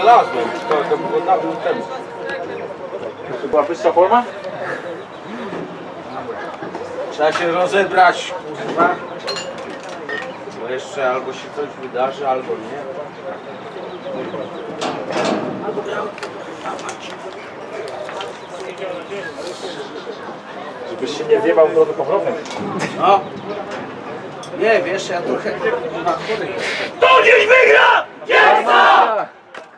znalazłem, to było dawno temu. To była wyższa forma? Trzeba się rozebrać, kurwa. Bo jeszcze albo się coś wydarzy, albo nie. Żebyś się nie zjebał w drodze powrotnej. No. Nie, wiesz, ja trochę... To dziś wygra! Jest!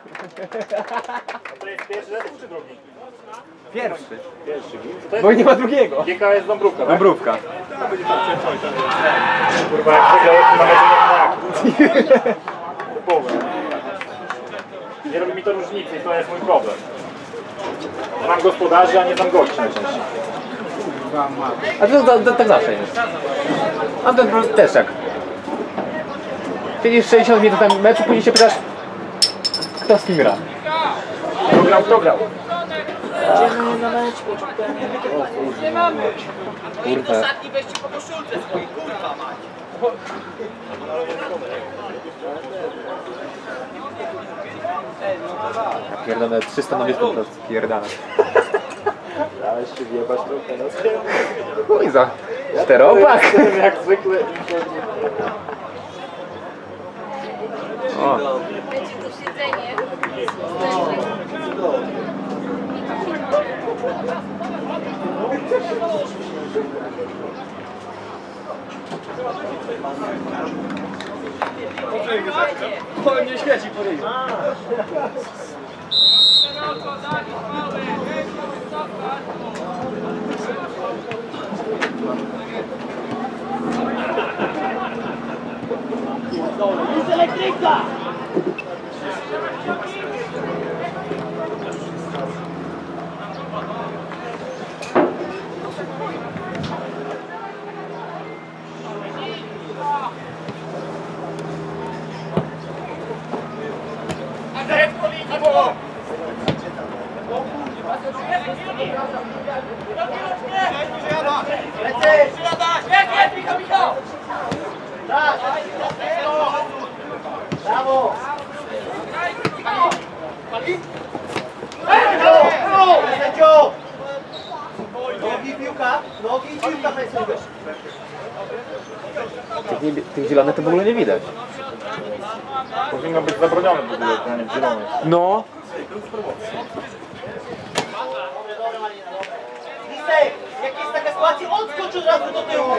To jest pierwszy zespół czy drugi? Pierwszy. Pierwszy. Bo nie ma drugiego. GKS Dąbrówka, tak? Dąbrówka. Kurwa, jak przegrał, to nawet nie wiem jak. Typowe. Nie robi mi to różnicy i to jest mój problem. Mam gospodarzy, a nie znam gości najczęściej. A to tak zawsze jest. A to też tak. Siedzisz 60 minut tam meczu, później się pytasz, kto z kim gra. Kto grał? Kurwa. Ostatni weźcie po koszulce swojej, kurwa mać. Ja pierdolę 300 na wieczku to spierdala. Dałeś się wjebać trochę, no Chuj za czteropak. jak zwykle. O. Będzie to siedzenie. O, nie świeci po ryju. Jest elektryka! Brawo! Sędzio! Nogi piłka, nogi i piłka sędzio. Tych zielonych to w ogóle nie widać. Powinno być zabronione w ogóle, to nie zielone. No. Lisek, jak jest taka sytuacja, odskocz od razu do tyłu.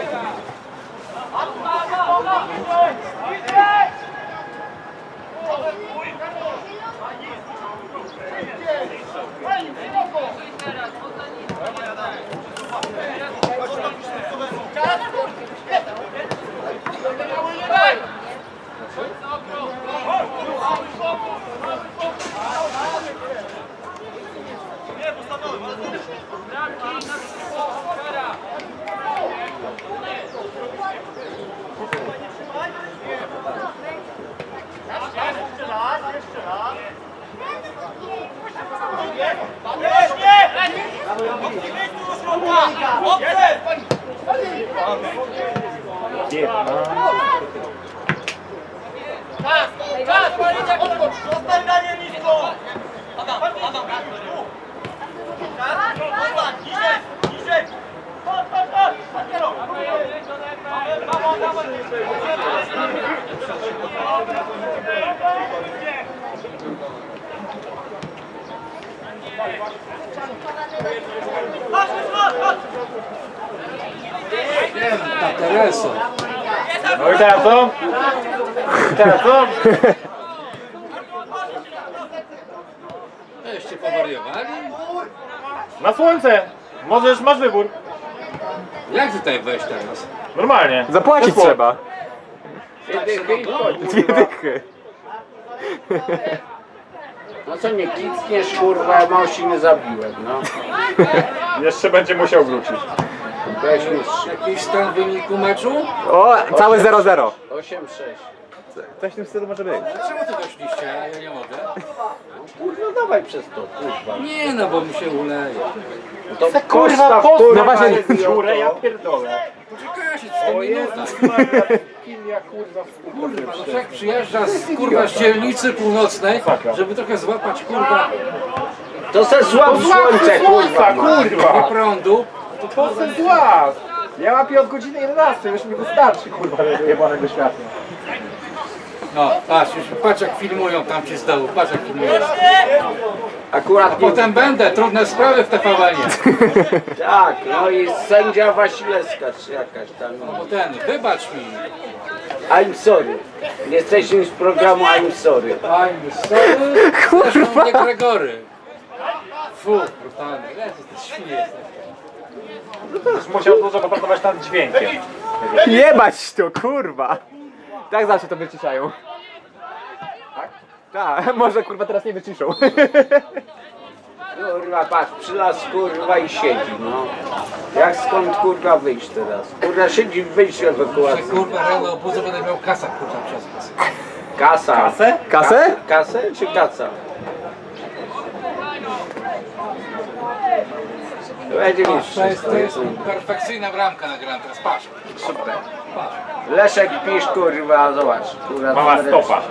No i teraz co? Teraz co? Jeszcze powariowali? Na słońce! Możesz, masz wybór. Jak tutaj wejść teraz? Normalnie. Zapłacić Bez trzeba. Dwie dychy. No co nie kicniesz, kurwa, mosi nie zabiłem, no. Jeszcze będzie musiał wrócić. Weź mi jakiś stan wyniku meczu? O, całe 0-0. 8-6. Coś w tym stylu może być. Czemu ty doszliście, a ja nie mogę? Kurwa, dawaj przez to, kurwa. Nie no, bo mi się uleje. To Kurwa, No właśnie, dziurę, ja pierdolę. Poczekajcie, 100 minut. kurwa Kurwa, no człowiek przyjeżdża z kurwa z dzielnicy północnej, żeby trochę złapać kurwa To se złap słońce, kurwa. kurwa! prądu. To se zła! Ja łapię od godziny 11, już mi wystarczy kurwa jebanego światła. No, patrz, już patrz jak filmują tam ci z dołu, patrz jak filmują. Akurat nie... Potem będę, trudne sprawy w TVN-ie. Tak, no i sędzia Wasilewska czy jakaś tam. No ten, wybacz mi. I'm sorry. Jesteśmy z programu I'm sorry. I'm sorry. Zresztą nie Gregory. Fu, brutalny. Jesteś świnie jesteś. Musiał dużo popracować nad dźwiękiem. Jebać to, kurwa! Tak zawsze to wyciszają. Tak? Tak, może kurwa teraz nie wyciszą. Kurwa, patrz, przylas kurwa i siedzi, no. Jak skąd kurwa wyjść teraz? Kurwa siedzi w wyjściu Że ewakuacji. kurwa rano obudzę, będę miał kasa kurwa przez was. Kasa. Kasę? Kasę? Kasę czy kaca? Będzie mi To jest perfekcyjna bramka nagrana teraz, patrz. super. Patrz. Leszek pisz kurwa, zobacz. Kurwa, Mała stopa.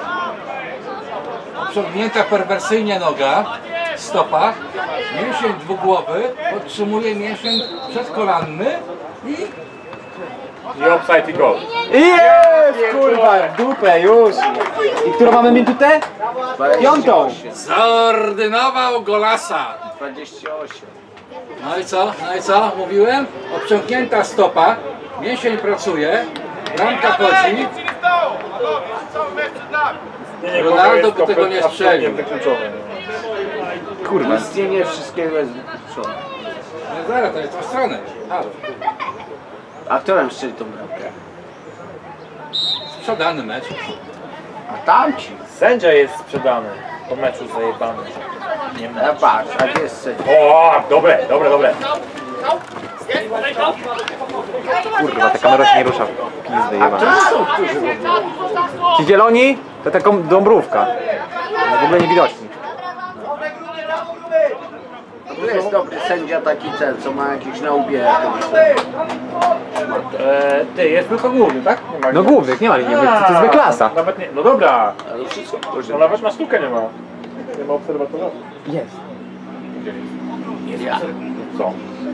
Przognięta perwersyjnie noga, stopa, mięsień dwugłowy, podtrzymuje mięsień przedkolanny i I offside i gol. Jest, kurwa, w dupę już. I którą mamy minutę? 5. zaordynował golasa. 28. No i co? No i co? Mówiłem? Obciągnięta stopa, mięsień pracuje, bramka chodzi. Ronaldo by tego nie strzelił. Kurwa. Istnienie wszystkiego jest wykluczone. No zaraz, to jest tą stronę. Halo. A kto nam strzeli tą bramkę? Sprzedany mecz. A tamci. Sędzia jest sprzedany. Po meczu zajebany. Nie A mecz. patrz, a gdzie jest sędzia? O, dobre, dobre, dobre. Kurwa, ta kamera się nie rusza. Pizdy A jebane. to są którzy w ogóle? Ci zieloni to taką dąbrówka. W ogóle nie widoczni. Tu jest dobry sędzia taki ten, co ma jakiś na łbie. Ty, jest tylko główny, tak? Nie ma No głównych, nie ma linii, to jest klasa. Nawet nie, no dobra. Ale wszystko No nawet na sztukę nie ma. Nie ma obserwatora. Jest. Gdzie jest? Co?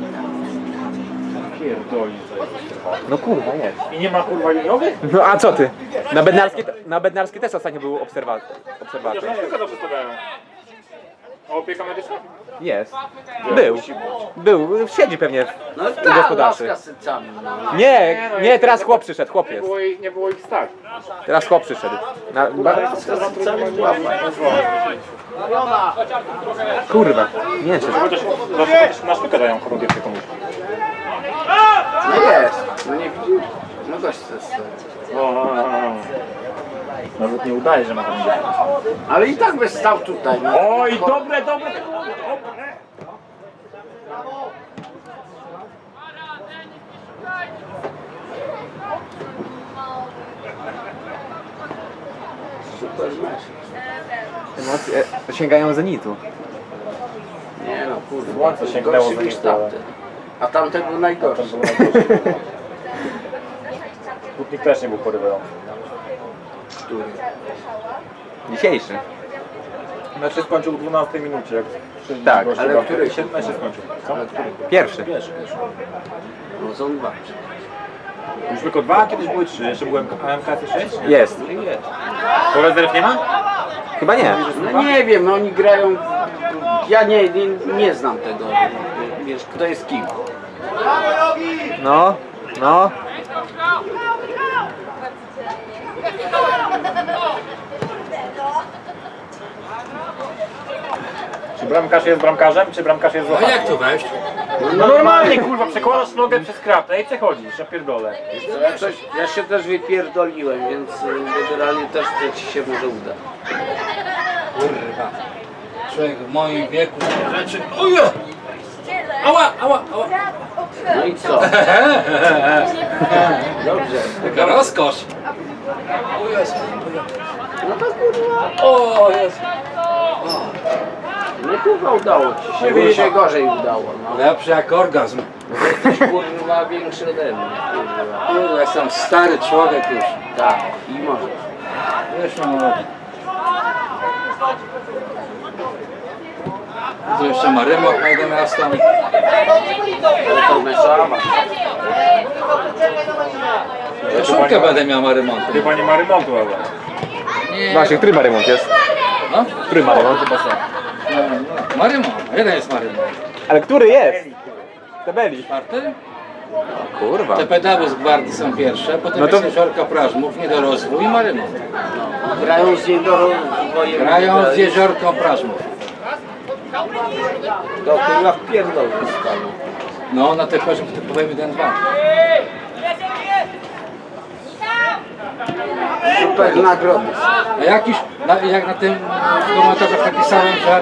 Pierdoli co jest. No kurwa, jest. I nie ma kurwa liniowych? No a co ty? Na Bednarskiej też ostatnio był obserwator. Chociaż na sztukę to przedstawiają. A opieka medyczna? Jest. Był, siedzi pewnie No u tak, gospodarzy. laska z sycami. No. Nie, teraz chłop przyszedł, chłop jest. Nie było ich stać. Teraz chłop przyszedł. Laska z sycami była fajna. Kurwa, nie wiem, Chociaż na sztukę dają chorągiewkę komuś. No jest, no nie widzisz? No gość to jest. Nawet nie udaje, że ma chorągiewkę. Ale i tak by stał tutaj. No. Oj, dobre, dobre! Super mecz. Emocje sięgają zenitu. Nie no, kurwa. Słońce sięgnęło Gorszy za niż niego. tamten. A tamten był najgorszy. Kutnik też nie był porywający. Który? Dzisiejszy. Mecz się skończył w 12 minucie. Jak Tak, ale który? Mecz się skończył. Co? Pierwszy. Wiesz. No są dwa. Już tylko 2, a kiedyś były 3. Jeszcze byłem AMK 6? Jest. No i jest. To rezerw nie ma? Chyba nie. No nie wiem, no oni grają. Ja nie znam tego. Wiesz, kto jest kim. No. Czy bramkarz jest bramkarzem, czy bramkarz jest No zochaczem? jak tu wejść? No normalnie kurwa, przekładasz nogę przez kratę i przechodzisz, ja pierdolę. Ja się też wypierdoliłem, więc generalnie też to ci się może uda. Kurwa. Człowiek w moim wieku rzeczy. Uje! Ała! No i co? Dobrze. Taka rozkosz. O Jezu. No to kurwa. O Jezu. No kurwa udało ci się. Mi się gorzej udało. No. Lepszy jak orgazm. Jesteś kurwa większy ode mnie. Kurwa. Kurwa, jestem stary człowiek już. Tak, i możesz. Wiesz, no. Tu jeszcze ma rymok na 11. To meszawa. Koszulkę będę miał ma remontu. Chyba nie ma remontu, ale. Nie, Właśnie, który ma remont jest? no? Który ma remont? Chyba są. Ma remont. Jeden jest ma remont. Ale który jest? Tabeli. Czwarty? Kurwa. Te pedały z gwardii są pierwsze, potem No to- jest jeziorka Prażmów, nie do rozwój i ma remont. Grają z niego rozwojem. Grają z jeziorką Prażmów. To kurwa w pierdol wystaną. No, na te Prażmów typowałem 1-2. Super nagrody. A jakiś, jak na tym w komentarzach napisałem, że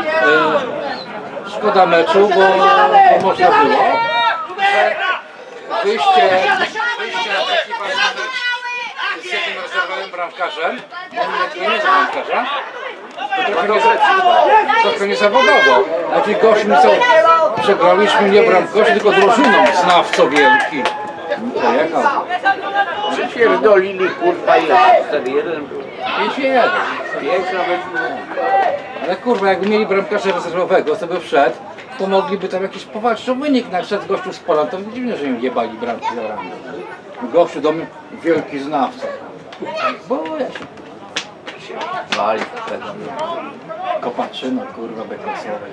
szkoda meczu, bo można było, że wyjście na taki ważny mecz z jednym rezerwowym bramkarzem, on nie jest bramkarza, to trochę niezawodowo. A ci gości co przegraliśmy nie bramkarzy, tylko drużyną znawco wielki. Pojechał. Przypierdolili kurwa ile? 4-1 był. 5-1. 5 nawet. Ale kurwa, jakby mieli bramkarza rezerwowego, co by wszedł, to mogliby tam jakiś powalczył wynik na przykład gościu z Pola, to dziwne, że im jebali bramki za ramię. Gościu do mnie wielki znawca. Boję się. Wali tego. Kopaczyno, kurwa, bekosowe.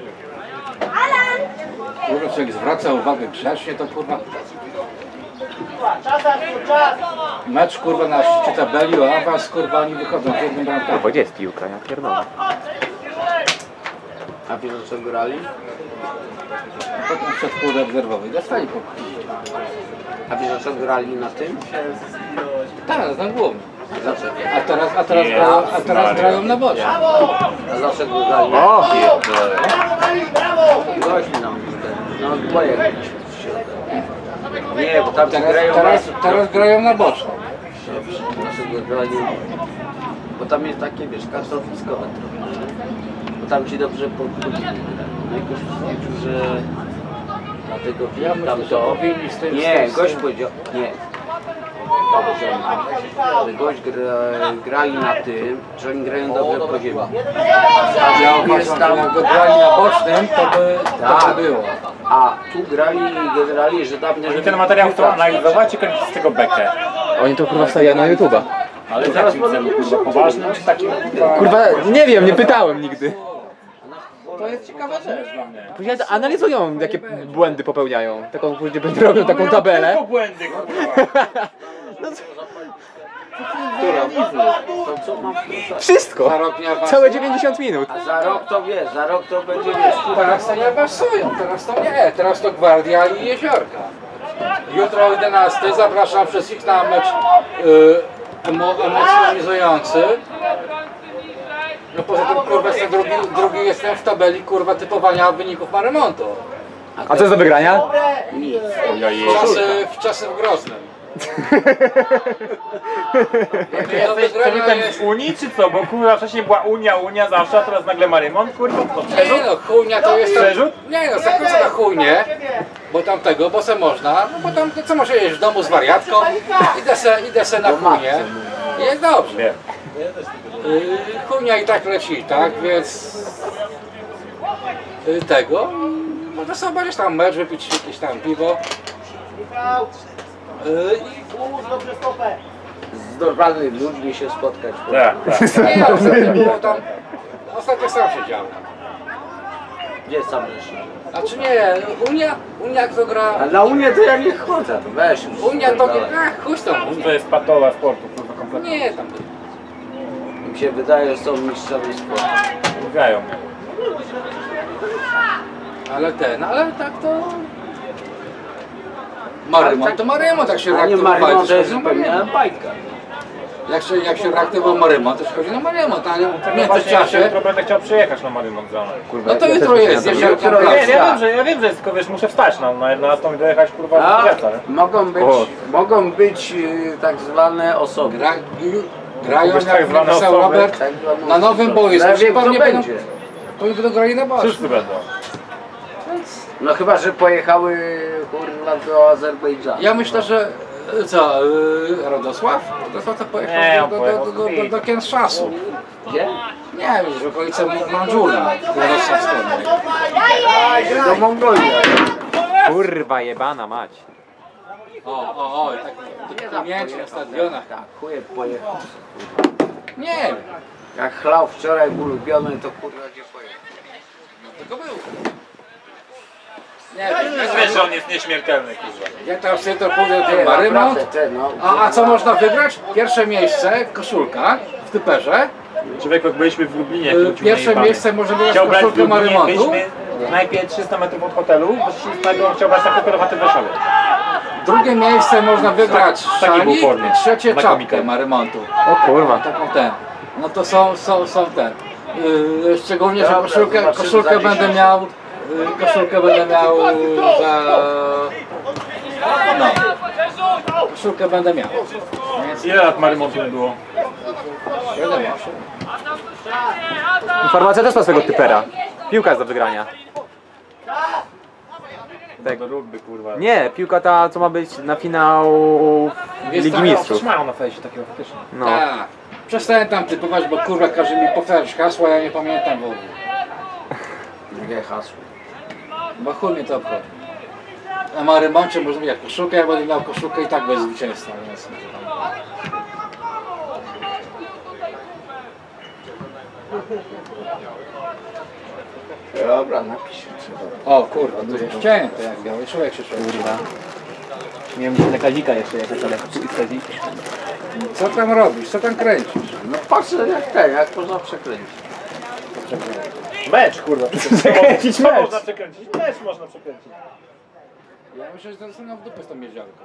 Kurwa, człowiek zwraca uwagę grzecznie, to kurwa... Mecz kurwa na szczycie tabeli, o awans kurwa, oni wychodzą w jednym bramkarzu. Kurwa, gdzie jest piłka? Ja pierdolę. A wiesz o co grali? Potem przed pół rezerwowej dostali po... A wiesz o co grali na tym? Tak, na głowę. Dlaczego? A teraz grają na bocie. A dlaczego grali? O! Gość mi nam no dwoje graliśmy. Nie, bo tam grają Teraz grają na boczną. Dlaczego grali? Bo tam jest takie, wiesz, kartowiskowe trochę. Bo tam ci dobrze podkrótki grają. No i gość powiedział, że dlatego tam myślę, że to... powinni z tym- Nie, z tym- gość powiedział... Nie. Że gość grali na tym, że oni grają dobrze po ziemi. Ja uważam, że jakby grali na bocznym, to by było. A tu grali generalnie, że dawniej... Oni ten materiał chcą analizować, czy kręcić z tego bekę? Oni to kurwa wstawiają na YouTube'a. Ale w jakim celu, kurwa, poważnym, czy takim, kurwa... Kurwa, nie wiem, nie pytałem nigdy. To jest ciekawa rzecz. Dla mnie. Analizują, jakie błędy popełniają. Taką, później robią taką tabelę. Tylko błędy, kurwa. To co mam wpisać? Wszystko. Za rok nie awansują. Całe 90 minut. A za rok to wiesz, za rok to będzie wiesz... Teraz to nie awansują, teraz to nie. Teraz to Gwardia i Jeziorka. Jutro o 11 zapraszam wszystkich na mecz emocjonizujący. No poza tym kurwa jestem drugi jestem w tabeli kurwa typowania wyników ma remontu. A co jest do wygrania? Nic. W czasy w Groznem. Do Jesteś wygrania ten jest... w Unii, czy co? Bo kurwa wcześniej była Unia zawsze, a teraz nagle ma remont, kurwa? To przerzut? Nie no, chujnia to jest tam... Przerzut? Nie no, zakończę na chujnie, bo tam tego, bo se można, no bo tam co może jeść w domu z wariatką, idę se na chujnie i jest dobrze. Wiem. Chujnia i tak leci, tak, więc tego, można sobie obejrzeć tam mecz, wypić jakieś tam piwo. Z normalnymi ludźmi się spotkać. Tak, tak. Nie, ostatnio było tam, ostatnio sam siedziałem. Gdzie sam rzeczy? Znaczy nie, Unia kto gra, A na Unię to ja nie chodzę, to weź już. Unia to nie, chuj z tą Unią. To jest patola sportu, kurwa, kompletnie. Nie, tam Mi się wydaje, że są mistrzami sportu. Mówiają. ale tak to... Marymont to Marymont, jak się A nie reaktywowali, Marymont to to jest chodzi na zupełnie Marymont. bajka. Jak się reaktywował Marymont, to się chodzi na Marymont, ale w No właśnie, ja międzyczasie... jutro będę chciał przyjechać na Marymont za mną. No to jutro jest, Jeziorka Jutro Plac. jest. Ja wiem, że jest, tylko wiesz, muszę wstać na 11 i dojechać, kurwa, do A, Kierca, nie? mogą być tak zwane osoby. Grają, Kogoś tak jak zwane napisał osoby. Robert, Tak zwane na nowym osoby. boisku. Ja wiem, kto Pewnie będzie. To będą grali na boisku. Wszyscy będą. No chyba, że pojechały kurwa do Azerbejdżanu. Ja myślę, że co, Radosław? Radosław to Nie, pojechał on pojechał do Kinshasu. Gdzie? Nie wiem, w okolicy Mandżura, Jarosławskiego. Do Mongolii. Kurwa jebana mać. O, tak pamięci na stadionach. Tak, chuje pojechał. Nie wiem, Jak chlał wczoraj ulubiony, to kurwa gdzie pojechał. tylko był. Nie wiem, Wiesz, że on jest nieśmiertelny, kurwa. jak tam sobie to pójdę ten Marymont. A co można wygrać? Pierwsze miejsce, koszulka w typerze. Człowieku, jak byliśmy w Lublinie, Pierwsze miejsce może wygrać chciał brać w koszulkę Lublinie, Marymontu. byliśmy najpierw 300 metrów od hotelu, bo chciał brać taką kierowatę w Warszawie. Drugie miejsce można wygrać taki był szalik formie. i trzecie Na czapkę komikę. Marymontu. O kurwa. Taką ten. No to są ten. Szczególnie, że Dobra, koszulkę zobaczymy za będę 10. miał. Koszulkę będę miał za. No. Koszulkę będę miał. Więc Ile lat Marymontu nie było? 7-8. Informacja też ma swego typera. Piłka jest do wygrania. Tak. Do rugby, kurwa. Nie, piłka ta co ma być na finał Ligi tak, Mistrzów. Coś mają na fejsie takiego faktycznie. No. Tak. Przestałem tam typować, bo kurwa każe mi powtarzać hasła, ja nie pamiętam w ogóle. Jakie hasło? Bo chuj mnie to obchodzi. Na Marymoncie można mieć koszulkę, ja będę miał koszulkę i tak bez zwycięstwa, więc... Dobra, napiszę trzeba. O kurwa, tu jest cięte, jak biały człowiek się czuje. Kurwa. Miałem na Kazika jeszcze jak Kazik. Co tam robisz? Co tam kręcisz? No patrzę jak można przekręcić. Mecz, kurwa. Przekręcić Co mecz. można przekręcić? Mecz można przekręcić. Ja myślę, że zostanę w dupę z tą miedziarką.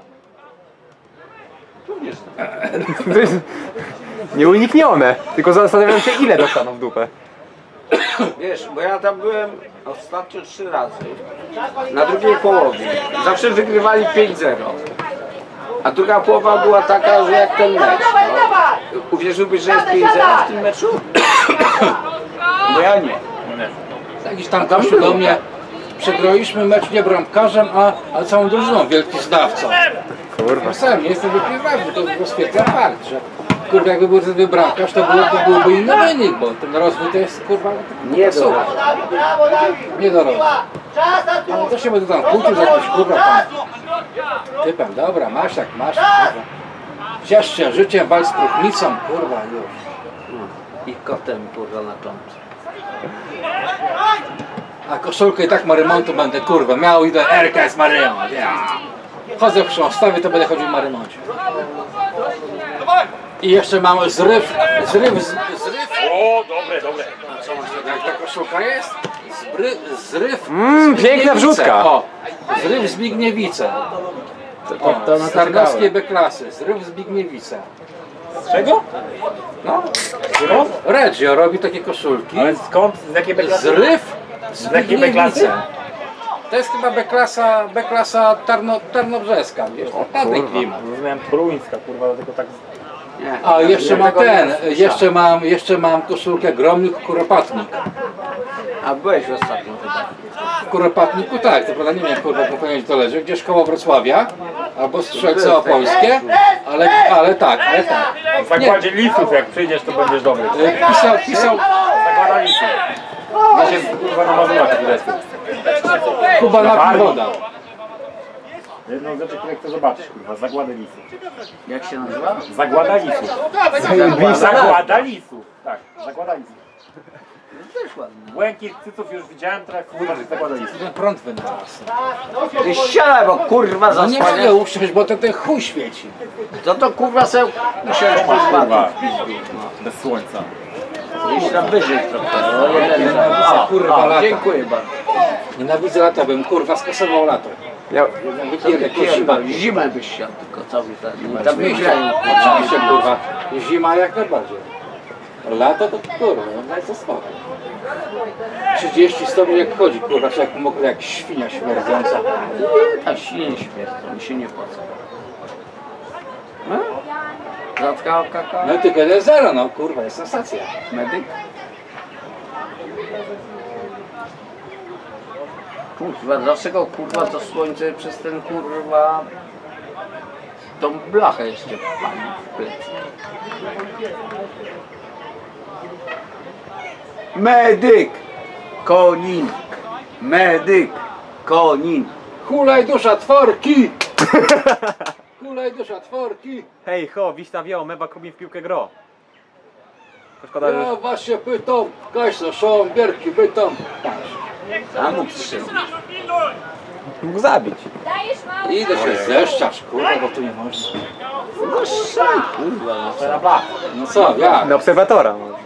To jest nieuniknione. Tylko zastanawiam się ile dostaną w dupę. Wiesz, bo ja tam byłem ostatnio 3 razy. Na drugiej połowie. Zawsze wygrywali 5-0. A druga połowa była taka, że jak ten mecz. No. Uwierzyłbyś, że jest 5-0 w tym meczu? Bo ja nie. Jakiś tam gościu do mnie, przegraliśmy mecz nie bramkarzem, a całą drużyną, wielki znawcą. Kurwa. Ja sam nie jestem wielki znawcą, to rozświetla fakt, że kurwa jakby był ten bramkarz, to byłby inny wynik, bo ten rozwój to jest kurwa Nie do. Brawo, Dawid! nie do rozu. Czas na tu! Ale to się będę tam kłócił z jakimś kurwa tam typem, dobra, masz jak masz, kurwa. Ciesz się życiem, walcz z próchnicą, kurwa już. I kotem kurwa na kącie. A koszulkę i tak Marymontu będę kurwa miał i do RKS Marymont. Ja. Chodzę w chrząstawie, to będę chodził w Marymoncie. I jeszcze mamy zryw. O, dobre. Jak ta koszulka jest? Zryw. Piękna wrzutka. O, zryw Zbigniewice. To Z Tarnowskiej B-klasy. Zryw Zbigniewice. Z czego? No. Skąd? Regio robi takie koszulki. Ale skąd? Z jakiej B-klasy? Zryw jakiej B-klasy? Zbigniewice. To jest chyba B-klasa tarnobrzeska, wiesz, tamtej klimat. Rozumiałem Toruńska, kurwa, tylko tak... Nie. A jeszcze Ja mam tego nie ten, słyszałem. jeszcze mam koszulkę Gromnik Kuropatnik. A byłeś ostatnio chyba. W Kuropatniku tak, to prawda nie wiem kurwa powiedzieć to leży, gdzieś koło Wrocławia, albo Strzelce Opolskie, ale tak. W zakładzie lisów, jak przyjdziesz, to będziesz dobry. Pisał Zakłada lisów. Ja się kurwa na Mazurach tyle jest. Kuba na woda. Jedną rzecz, którą chcę zobaczyć, kurwa, zagłady lisów. Jak się nazywa? Zagłada lisów. Zagłada lisów. Tak, zagłada lisów. Też ładnie. Błękit cyców już widziałem, teraz kurwa, że zagłada lisów. Ten prąd wynalazł. Ty ścianę, bo kurwa No nie zasłaniasz. mogę usiąść, bo ten chuj świeci. To kurwa se musiałeś bez Kurwa, batów. bez słońca. Iść tam wyżej trochę. O, jeden Nienawidzę kurwa O, lata. dziękuję bardzo. Nienawidzę lata, bym kurwa skasował lato. Ja, Zimę byś chciał, tylko cały ten. Tam Oczywiście, wygrają. oczywiście kurwa. Zima jak najbardziej. Lato to kurwa, no co słabo. 30 stopni jak chodzi, kurwa, czy jak mokry, jak świnia śmierdząca. Ta świnie śmierdzą, mi się nie płaca. Zatkał kakao. No tylko 1-0, no kurwa, jest sensacja. Medyk? Kurwa, dlaczego kurwa to słońce przez ten kurwa tą blachę jeszcze pali w plecy? Medyk! Konin! Medyk! Konin! Hulaj dusza tworki! Hulaj dusza tworki! Hej, ho, Wiśna wio, meba kubi w piłkę gro. To szkoda, że... Ja właśnie pytam, Kajsa, są bierki, pytam. A mógł strzelić. Mógł zabić. Dajesz mały. Idę się zeszczasz, kurwa, bo tu nie można. No szaj, kurwa. Na blach. No co, jak? Na obserwatora może.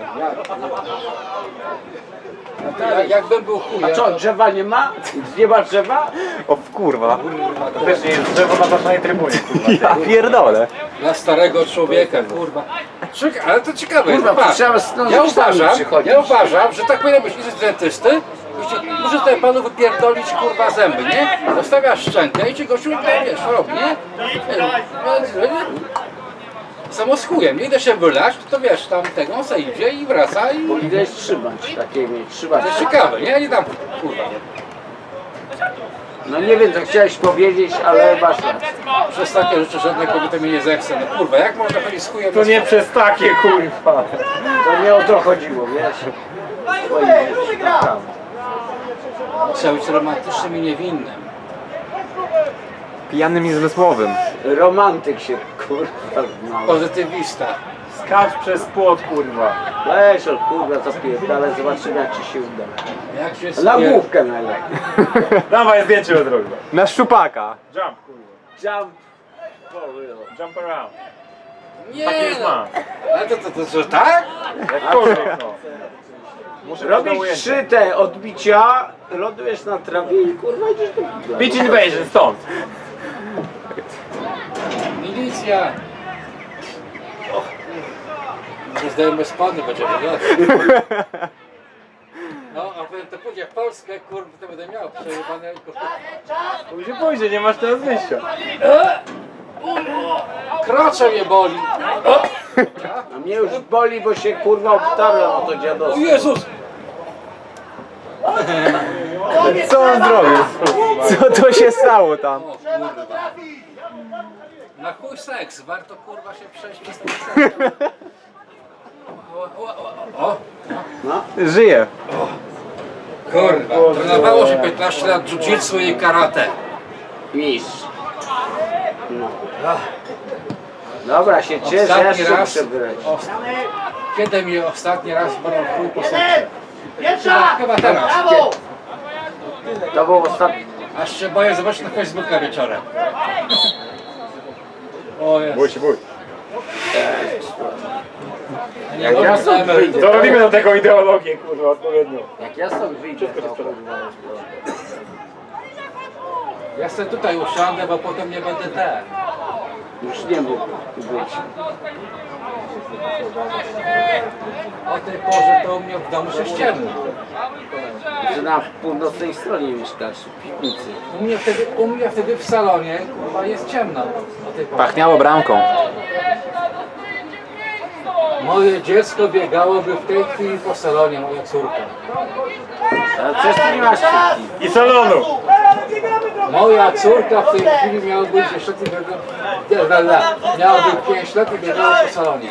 Jakbym był chujem. A co, drzewa nie ma? Nie ma drzewa? O kurwa. To też nie jest drzewo na ważnej trybunie, kurwa. Ja pierdolę. Dla starego człowieka, kurwa. Ale to ciekawe, Kurwa, patrz. trzeba z tą Ja listami uważam, przychodzić. że tak powinno być, idziesz do dentysty, muszę tutaj panu wypierdolić kurwa zęby, nie? Zostawiasz szczękę i ci gościu, wiesz, robi, nie? Samo z chujem, nie idę się wylać, to wiesz, tam tego on se idzie i wraca i... Powinieneś trzymać, takie mieć, trzymać. To jest ciekawe, nie? Nie tam, kurwa. No nie wiem, co chciałeś powiedzieć, ale masz rację. Przez takie rzeczy żadna kobieta mnie nie zechce, no kurwa, jak można chodzić z chujem? To nie przez takie, kurwa. To nie o to chodziło, wiesz? Trzeba być romantycznym i niewinnym. Pijanym i zmysłowym. Romantyk się, kurwa, znał. Pozytywista. Skacz przez płot, kurwa. Weź, o kurwa, zapierdalaj, zobaczymy, jak ci się uda. Jak się Na spier- główkę najlepiej. Dawaj zdjęcie od drogi. Na szczupaka. Jump, kurwa. Jump. For real. Jump around. Nie, Tak jest ma. ale że tak? Jakkolwiek, no. Muszę Robisz mieć 3 te odbicia, lądujesz na trawie i kurwa idziesz do bibla. Beach invasion, stąd. Milicja! Nie zdajemy spady, będzie wyglądać. No, a powiem, to pójdzie w Polskę, kurwa, to będę miał przejebane, kurwa. Pójdzie, nie masz teraz wyjścia. Krocze mnie boli! A mnie już boli, bo się kurwa obtarłem o to O dziadostwo. Jezus! Co on zrobił? Co to się stało tam? O kurwa. Na chuj seks, warto kurwa się przejść przez ten seks. O, No. Żyje. kurwa, trenowało się 15 lat jiu-jitsu i karate. Mistrz. No. Dobra, się cieszę, Ostatni ja się raz, przebrać. Kiedy mi ostatni raz bolał chuj po seksie? Pierwsza! Chyba teraz. Brawo! To był ostatni. Aż się boję zobaczyć na Facebooka wieczorem. O Jezu. Bój się, bój. Jak ja stąd wyjdę, To robimy do tego ideologię, kurwa, odpowiednio. jak ja stąd wyjdę, to kurwa. Ja sobie tutaj usiądę, bo potem nie będę ten. Już nie mógł być. O tej porze to u mnie w domu się ściemno. Że na północnej stronie mieszkasz, w piwnicy. U mnie wtedy w salonie, kurwa, jest ciemno. O tej porze. Pachniało bramką. Moje dziecko biegałoby w tej chwili po salonie, moja córka. Ale przecież ty nie masz córki. I salonu. Moja córka w tej chwili miała być jeszcze miała być 5 lat i biegała po salonie.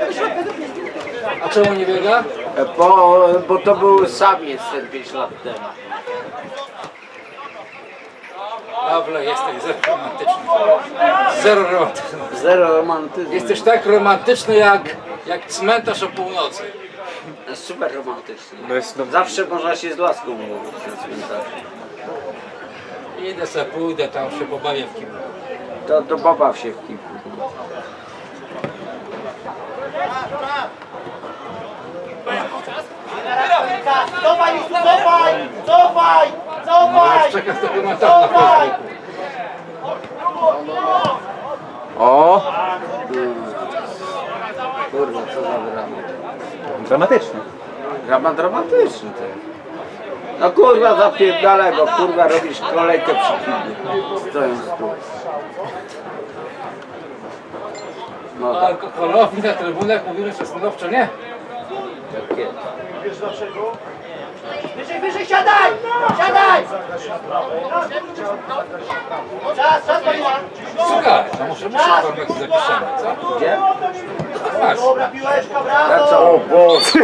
A czemu nie biega? Bo to był samiec ten 5 lat temu. Pawle, jesteś zero romantyczny. Zero romantyczny. Zero romantyzmu. Jesteś tak romantyczny jak cmentarz o północy. Super romantyczny. To jest, no, Zawsze można się z laską mówić na cmentarzu. Idę sobie, pójdę tam się pobawię w kiblu. To pobaw się w kipu. Cofaj, Justu, cofaj! Cofaj! Cofaj! Czekam do komentarza na Facebooku. o! Kurwa, co za dramat. Dramatyczny. Dramat dramatyczny ten. No kurwa zapierdalaj, bo kurwa robisz kolejkę przy kiblu. Stojąc tu. No tak, Alkoholowi na trybunach mówimy, że stanowczo nie. tak jest. Wiesz dlaczego? wyżej, siadaj! Siadaj! Czas, paliła! Słuchaj, to może my szybko zapiszemy, co? Gdzie? Masz. Dobra, piłeczka, A brawo! co? O Boże!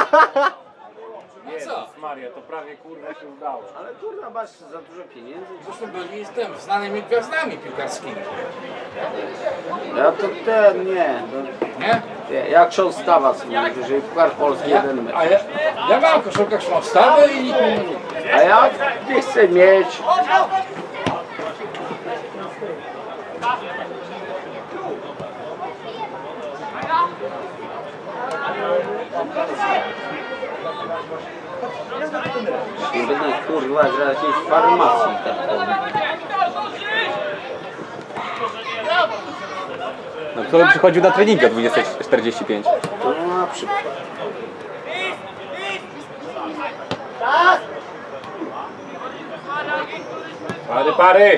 No co? Maria, to prawie kurwa się udało. Ale kurwa, masz za dużo pieniędzy. Zresztą byli z tym znanymi gwiazdami piłkarskimi. Ja to nie. Nie? Nie, jak ksiądz Stawas mówi, że Puchar Polski jeden mecz. A ja mam koszulkę Śląstawę i nikt mnie nie mówi. A ja nie chcę mieć. Nie będę kurwa że jakiejś farmacji taką. No kto by przychodził na treningi o 20:45? No na przykład. Czas! Pary!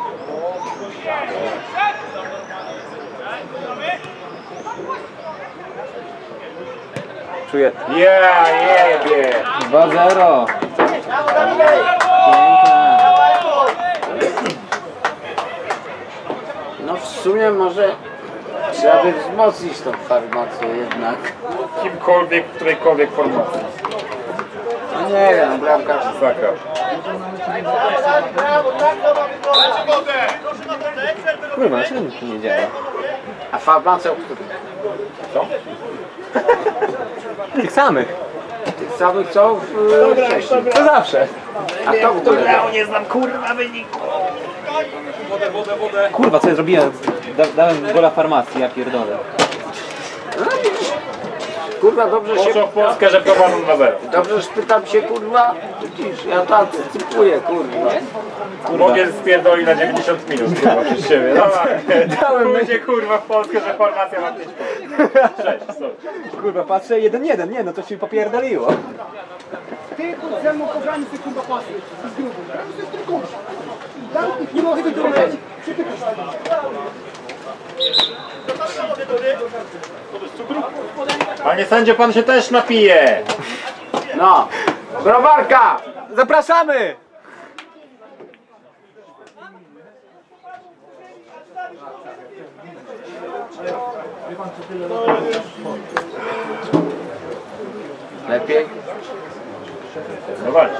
Czuję. Ja jebie! 2-0. Brawo, Dawidej! Piękne. Brawo, Eko! No w sumie może trzeba by wzmocnić tą farmację jednak. Kimkolwiek, którejkolwiek formacji. No nie wiem, bramkarz. Zakra. Brawo, tak to ma wyglądać! Kurwa, dlaczego mi to nie działa? A farmacja o którym? Co? Tych samych. Tych samych co wcześniej. To zawsze. A to w którym? nie znam kurwa wyniku. Kurwa, co ja zrobiłem? Dałem gola farmacji, ja pierdolę. No widzisz. Kurwa, dobrze się... Poszło w Polskę, że prowadzą 2-0. Dobrze, że pytam się, kurwa. Widzisz, ja to antycypuję, kurwa. Mogę spierdoli na 90 minut, kurwa, przez siebie. Dałem będzie kurwa w Polskę, że formacja ma 5 punktów. 6, sorry. Kurwa, patrzę 1-1, nie no to się popierdoliło. Ty ze mną pograni ty kurwa pasy. Z grubą. To jest tylko kosz. Nie mogę wygrać. Przypytasz. Panie sędzio, pan się też napije. No. Browarka! Zapraszamy! Lepiej? No właśnie.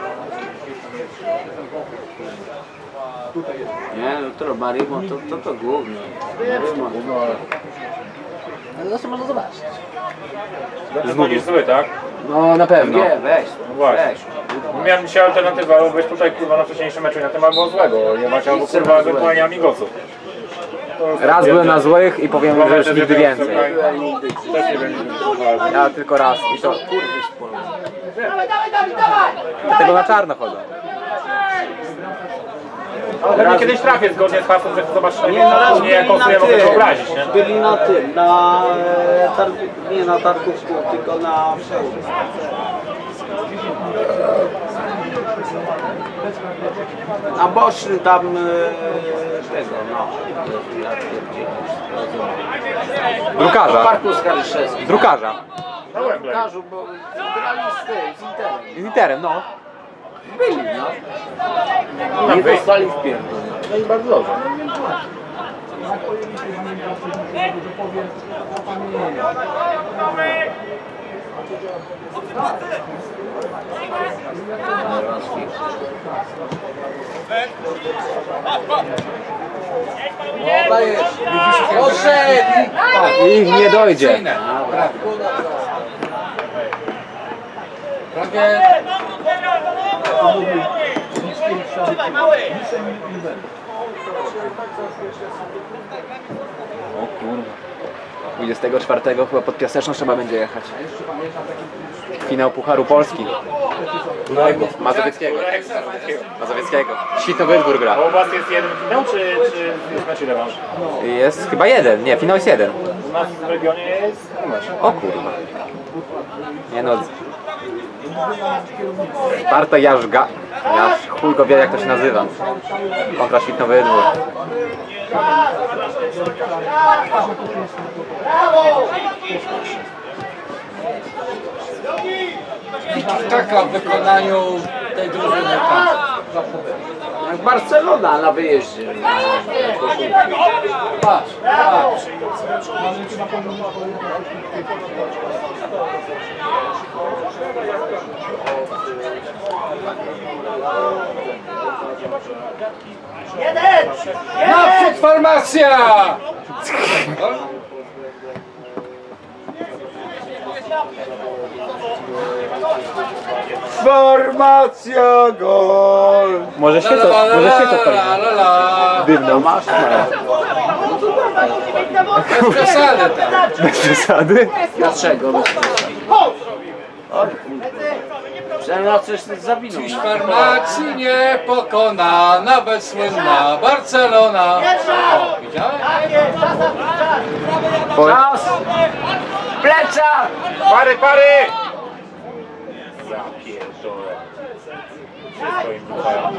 Nie, no to Marimo to głównie. Marimo. Ale zawsze można zobaczyć. Znowu jest zły, tak? No na pewno. Nie, weź. No właśnie. Weź. Miałem dzisiaj alternatywę, albo być tutaj kurwa na wcześniejszym meczu i na tym albo złego. Nie macie albo kurwa ewentualnie amigosów. Raz byłem na złych i powiem, że już nigdy więcej. Też nie będzie. Ja tylko raz i to Dawaj, Dawid, dawaj! dlatego na czarno chodzą. Ale kiedyś trafię zgodnie z hasłem, że zobaczysz Nie, no raz nie jaką sobie mogę wyobrazić, nie? Byli na tym, na nie na targówku, tylko na na bocznym tam tego, no. Drukarza. W parku Skaryszewskim. Drukarza. Na Wembley. Drukarzu, bo grali z tym, z Interem. Z Interem, no. Byli, no. I dostali w pierdol. No i bardzo dobrze. Ich nie dojdzie. Prawie Trzymaj, mały! O kurwa. 24 chyba pod Piaseczną trzeba będzie jechać. Finał Pucharu Polski. No Mazowieckiego. Mazowieckiego. Świetnowydwór gra. A u was jest jeden finał, czy jest mecz i rewanż? Jest chyba jeden. Nie, finał jest jeden. U nas w regionie jest mecz. O kurwa. Nie no. Sparta Jarzga. Chuj go wie jak to się nazywa. Kontra Świetnowydwór. Brawo! taka w wykonaniu tej drużyny tam. Jak Barcelona na wyjeździe. Patrz, patrz. Jeden! Naprzód formacja! Formacja gol! Może świecą, może świecą pewnie. Dymną. Masz? Bez przesady tam. Bez przesady. Dlaczego? Przynajmniej na coś zawinął. Dziś formacji nie pokona, nawet słynna Barcelona. Widziałeś? Czas! Plecza! Pary, pary! Ja pierdolę. Wszystko im wrzucają.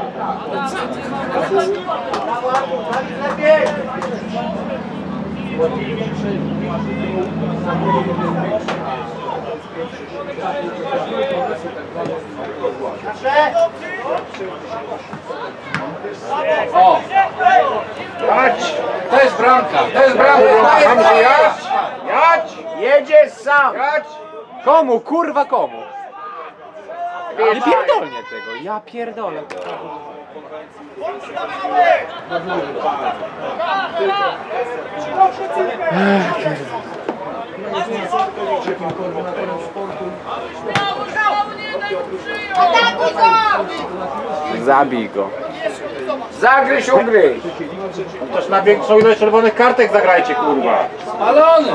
O! Jadź! To jest bramka, to jest bramka. Andrzej, jadź! Jadź! Jedziesz sam! Jadź! Komu, kurwa komu? Nie pierdolnie tego, ja pierdolę. Zabij go. Zagryź, ugryź! Też na większą ilość czerwonych kartek zagrajcie, kurwa. Spalony!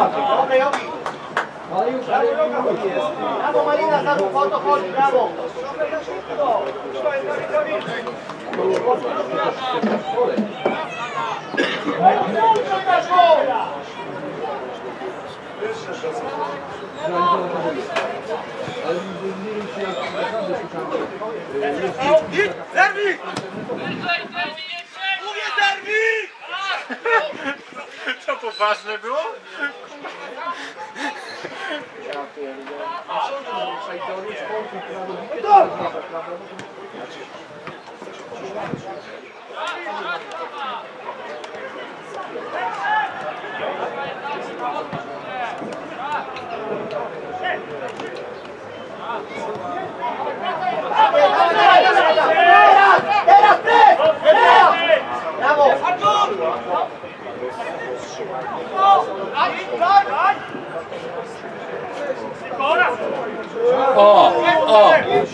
Brawo Malina, zaraz o to chodzi, brawo! Zerwik! Mówię zerwik! To poważne było? Teraz pres! Teraz! Brawo! O! O!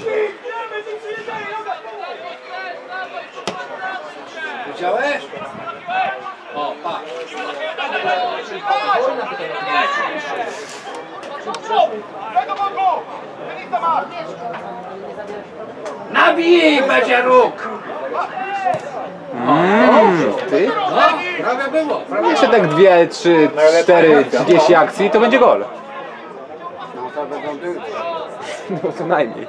Widziałeś? O, patrz. Nabij, będzie róg! Ty? No, prawie było. Prawie Jeszcze tak 2, 3, 4, 30 akcji to będzie gol. No to będą tylko. No co najmniej.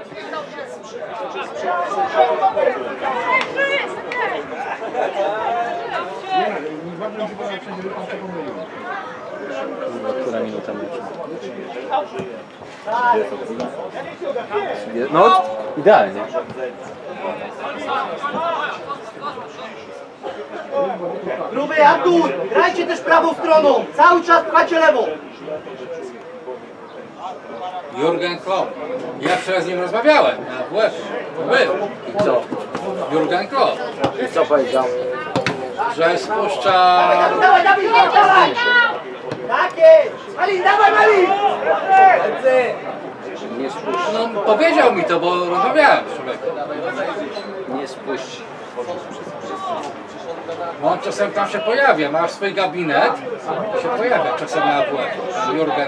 Która minuta meczu? No, idealnie. Gruby Artur! Grajcie też prawą stroną! Cały czas pchacie lewą! Jurgen Klopp. Ja wczoraj z nim rozmawiałem na WF. Był. I co? Jurgen Klopp. I co powiedział? Że spuszcza... Dawaj, Dawid, dawaj! Tak jest! Malin, dawaj Malin! Nie spuści. No powiedział mi to, bo rozmawiałem z człowiekiem. Nie spuści. Bo on czasem tam się pojawia, ma swój gabinet i się pojawia czasem na WF. Tam Jurgen.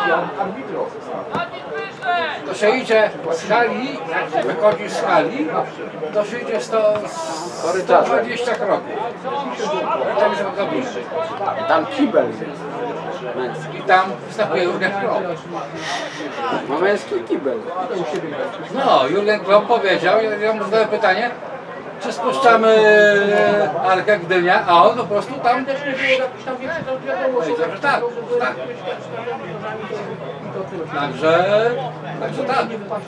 To się idzie z hali, jak wychodzi z hali, to się idzie 120 kroków. Tam jest jego gabinet. Tam kibel jest. Męski. I tam występuje Jurgen Klopp. No męski kibel. No, Jurgen Klopp powiedział, ja mu zadałem pytanie, czy spuszczamy Arkę Gdynia, a on po prostu tam też nie było jakiś tam większy powiedział, że tak, tak. Także tak.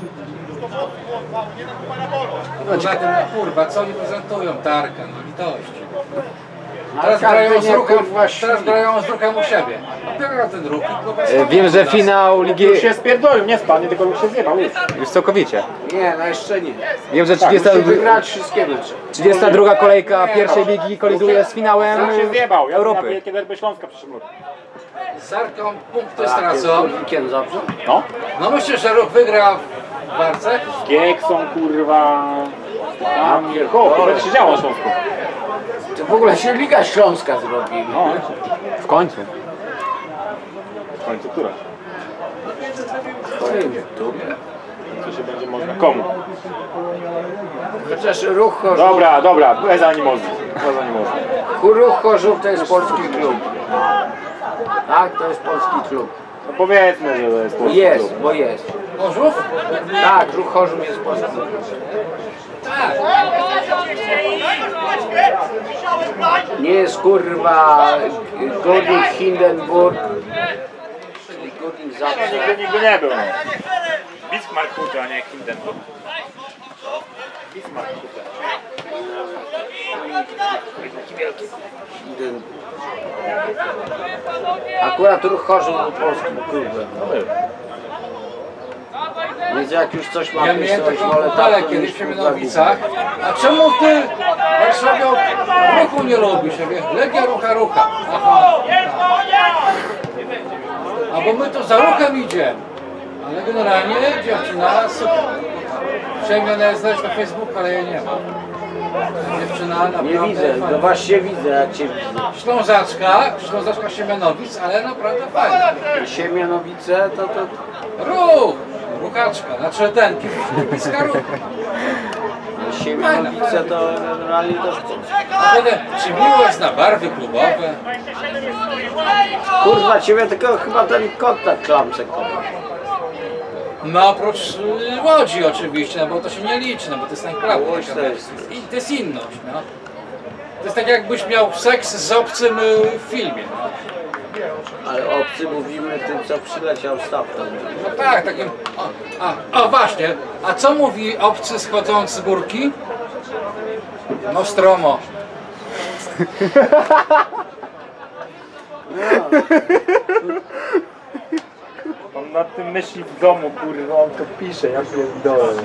Poza tym, no kurwa, co oni prezentują? Tarkę, no litość. Teraz grają z ruchem u siebie. Dopiero ten ruch. Wiem, że finał Ligi... Już się spierdolił, nie spadnie, tylko już się zjebał. Już całkowicie. Nie, no jeszcze nie. Wiem, że Musi wygrać wszystkie mecze. 32 kolejka pierwszej ligi koliduje z finałem Sam się zjebał, ja na Europy. Wielkie Derby Śląska w przyszłym roku. Z Arką punkty stracą. Kiem dobrze? No. No myślę, że ruch wygra w Warce. Giekson, kurwa... Tam, to będzie się działo na Śląsku. To w ogóle się Liga Śląska zrobi. No, W końcu. w końcu która? Co się będzie można? Komu? Chociaż Ruch Chorzów, Dobra, bez animozji. Bez animozji. Ruch Chorzów to jest polski klub. Tak, to jest polski klub. No powiedzmy, że to jest polski Jest, klub. bo jest. Chorzów? Tak, Ruch Chorzów jest polski klub. Tak. Nie jest kurwa Górnik Hindenburg, czyli Górnik No, Zabrze. nigdy nie był. Bismarck Hutte, a nie Hindenburg. Bismarck Hutte. Akurat Ruch Chorzów był polskim klubem. Więc jak już coś ma Ja być, miałem to już taką wolę kupelę tak kiedyś w Siemianowicach. A czemu ty Warszawią ruchu nie lubisz? Ja mówię, Legia rucha. Aha. A bo my to za ruchem idziemy. Ale generalnie dziewczyna super. Przejmiona jest znać na Facebooku, ale jej nie ma. Dziewczyna naprawdę Nie widzę, fajna. no właśnie widzę jak cię widzę. Ślązaczka Siemianowic, ale naprawdę fajna. Siemianowice to Ruchaczka, znaczy ten, kibiska ruch. Siemianowice to generalnie też A potem, czy miło jest na barwy klubowe? kurwa ciebie tylko chyba ten kot na klamce kocha. No oprócz Łodzi oczywiście, no bo to się nie liczy, no bo to jest najprawda. Łódź to jest- To jest inność, no. To jest tak jakbyś miał seks z obcym w filmie. No, Ale obcy mówimy tym co przyleciał stamtąd. no tak, takim... O właśnie, a co mówi obcy schodząc z górki? Nostromo. On nad tym myśli w domu, kurwa, on to pisze, ja pierdolę.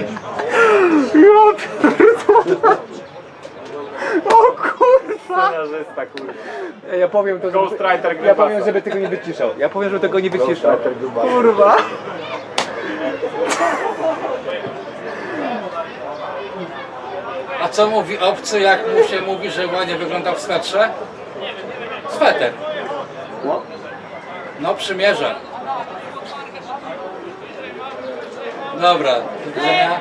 O kurwa! Scenarzysta, kurwa. Ja powiem to, Ghostwriter ja Grubasa. powiem, żeby tego nie wyciszał. Ja powiem, żeby tego nie wyciszał. Kurwa! A co mówi obcy, jak mu się mówi, że ładnie wygląda w swetrze? Sweter. No przymierza. Dobra, do widzenia.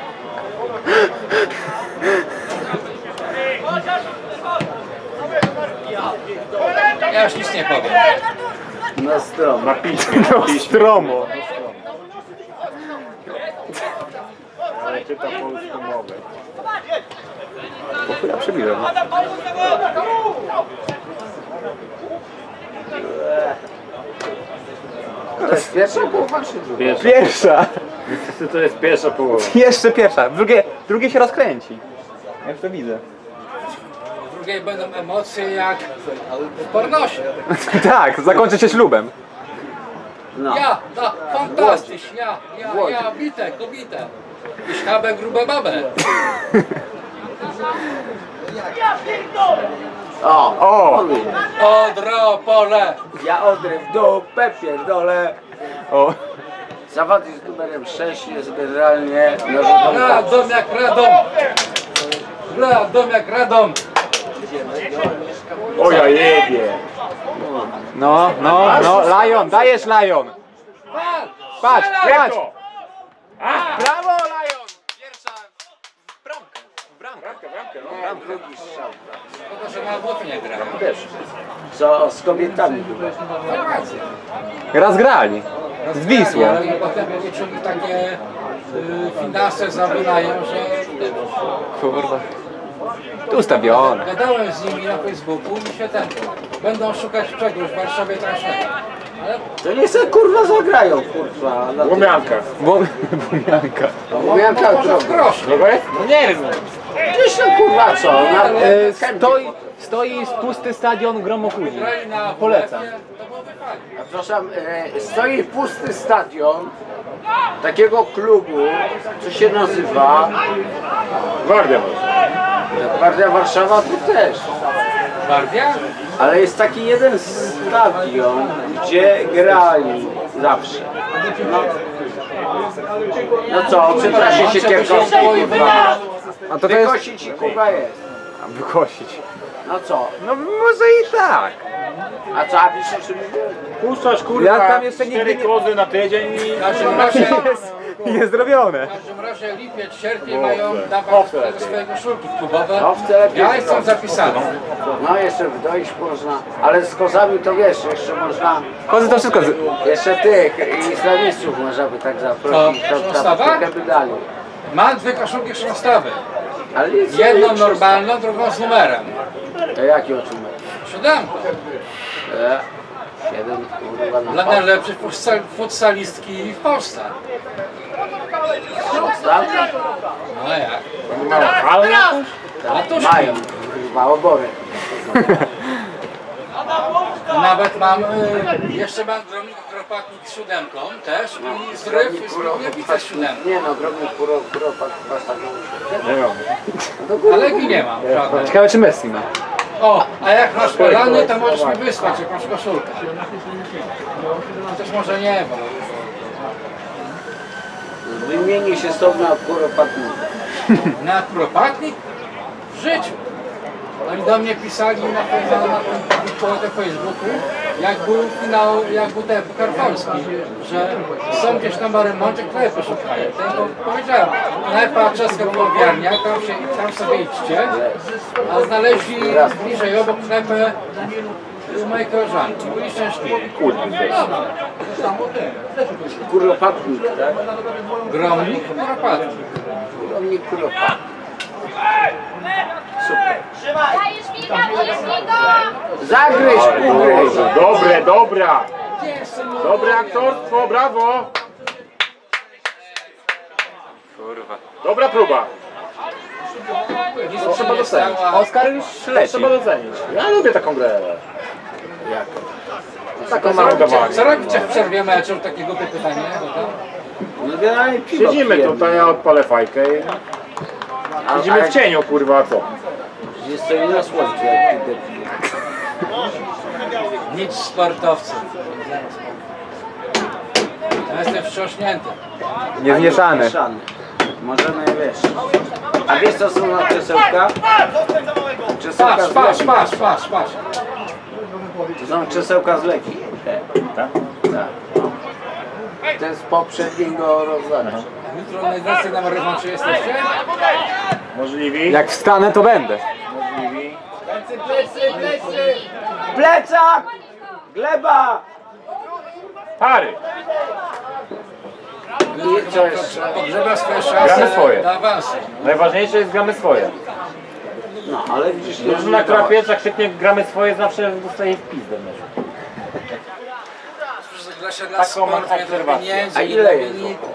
Ja już nic nie powiem. Na stronę. Na piśmie. Stromo! Ale czyta polską mowę. Po chuja przebiłem. To jest pierwsza połowa czy druga? Pierwsza! To jest pierwsza połowa. Jeszcze pierwsza. Drugie się rozkręci. Ja już to widzę. W drugiej będą emocje jak w pornosie. Tak, zakończy się ślubem. No. Fantastyś, bite, kobite. Ich habe grube babę. O! Odropole. Ja odrę w dupę, pierdolę. O! Zawody z numerem 6 jest generalnie narodową. Radom jak Radom. Radom jak Radom. O ja jebie. No, Lion, dajesz Lion! Patrz, patrz! Brawo, Lion! Pierwsza bramkę. Drugi strzał. Tylko, że na głowie nie grają. Co z kobietami było? Raz grali. Z Wisłą. I potem liczyli takie finanse za wynajem, że... Kurwa. Tu ustawione. Gadałem z nimi na Facebooku i się będą szukać czegoś w Warszawie strasznego. To nie se kurwa zagrają, kurwa. na tym. Łomianka. Bumianka. Łomianka, Może w która... groszy. Drogo jest? No nie wiem. Gdzieś tam kurwa co? Stoi pusty stadion Gromokuli. Grali na Polecam. To byłoby fajnie. Przepraszam, stoi pusty stadion takiego klubu, co się nazywa Gwardia. Gwardia Warszawa, tu też. Gwardia? Ale jest taki jeden stadion, gdzie grali zawsze. No co, przepraszam się Kierkowski, kurwa. A to jest... Wykosić i kurwa jest. Wykosić. No co? No może i tak. A co, a wiesz o czym mówię? Puszczasz kurwa Ja tam jeszcze 4 nigdy nie- kozy na tydzień i... W każdym razie, Jest zrobione. w każdym razie lipiec, sierpień Owce. mają dawać Owce. te swoje koszulki klubowe. Owce lepiej Ja jestem zrobić. zapisany. No jeszcze wdoić można, ale z kozami to wiesz, jeszcze można, Kozy to wszystko... jeszcze tych islamistów można by tak zaprosić, To to Sznostawa? trochę by dali. Mam dwie koszulki szrostawy. Ale jest Jedną normalną, drugą z numerem. To jaki otrzymać? 7. 7 kurwa Dla na najlepszych futsalistki w Polsce. tak? No jak? Ale Matuszki. Mają, kurwa, obory. Nawet mam, jeszcze mam drobnik akropatnik z 7 też i zryw z Górniewicza z 7. Nie no, drobny kuropak chyba taką. nie wiem. Ale nie mam żadnej. Ciekawe czy Messi ma. O, a jak masz podany, to możesz mi wysłać jakąś koszulkę. Chociaż może nie, bo... Wymieni się z tobą na kuropatnika. Na akropatnik? W życiu. Oni do mnie pisali na tym Facebooku, jak był finał, jak był ten Puchar Polski, że są gdzieś tam na remoncie, które poszukają. To powiedziałem, najpierw czeska połowiarnia, tam sobie idźcie, a znaleźli bliżej obok knajpę u mojej koleżanki. Byli szczęśliwi. Dobrze. Kuropatnik, tak? Gromnik, akropatnik. Drobnik kuropatnik. Dajesz mi go! Zagryź, ugryź. Dobre, dobra. Dobre aktorstwo, brawo. Kurwa. Dobra próba. To trzeba docenić. Oskar już leci. Trzeba docenić. Ja lubię taką grę. Jak? Taką mam udawanie. Co robicie w przerwie meczu? Takie głupie pytanie. No generalnie piwo Siedzimy pijemy. tutaj, ja odpalę fajkę i siedzimy w cieniu, kurwa, a co? Jest to na słońcu, jak ty Nic sportowców. Ja jestem wstrząśnięty. Niezmieszany. Mieszany. Możemy, wiesz. A wiesz co są na krzesełka? Krzesełka Patrz, z patrz, leki. patrz, patrz, patrz. To są krzesełka z leki. Tak? Tak. No. To jest poprzedniego rozdania. Jutro najwięcej na rewanszy jesteście? Możliwi? Jak wstanę to będę. Możliwi? Plecak! Gleba! Pary! I co jeszcze? Pogrzeba swoje Gramy szanse swoje. na awansy. Najważniejsze jest gramy swoje. No, ale widzisz, Drużyna, która pierwsza krzyknie gramy swoje, zawsze dostaje w pizdę. Gra się dla Taką sportu, mam nie dla obserwację. pieniędzy, A nie ile dla jest? wyników.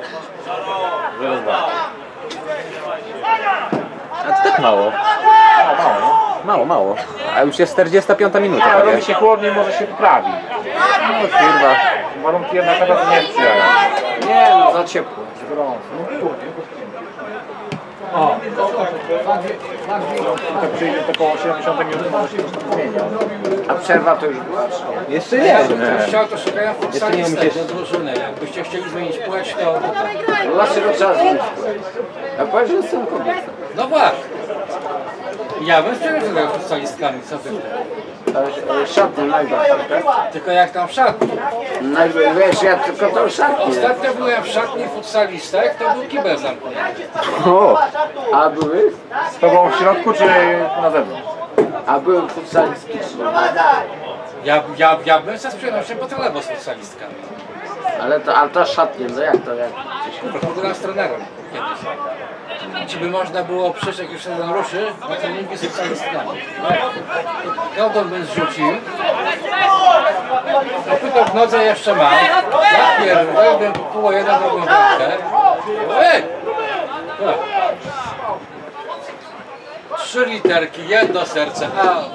A to tak mało. Mało, mało. A już jest 45 minuta. A prawie. robi się chłodniej, może się poprawi. No kurwa. Warunki jednak naprawdę nie sprzyjają. Nie, no za ciepło. To przyjdzie około 70 minut, może się zmienia. A przerwa to już była? Jeszcze Jakby nie. ktoś chciał, to szukają futsalistę gdzieś- do drużyny. Jakbyście chcieli zmienić płeć, to... No dlaczego trzeba zmienić płeć? Ja powiem, że jestem kobietą. No właśnie. Ja bym chciał grać futsalistkami, co wy? Szatnie najbardziej, tak? Tylko jak tam w szatni. Wiesz, ja tylko tą szatnię. Ostatnio byłem w szatni futsalistek, to był kibel zamknięty. O, A były? Z tobą w środku czy na zewnątrz? A były futsalistki. Ja bym ze przyjemnością potrenował z futsalistkami. Ale ta szatnia, no jak to? Jak? Pogadałem z trenerem kiedyś. Czy by można było przyjść, jak już jeden ruszy, na treningi z futsalistkami. Kołdon bym zrzucił, Kopyto w nodze jeszcze mam. Ja pierdolę, było jeden drugą rękę. Ej! Tak. 3 literki, jedno serce.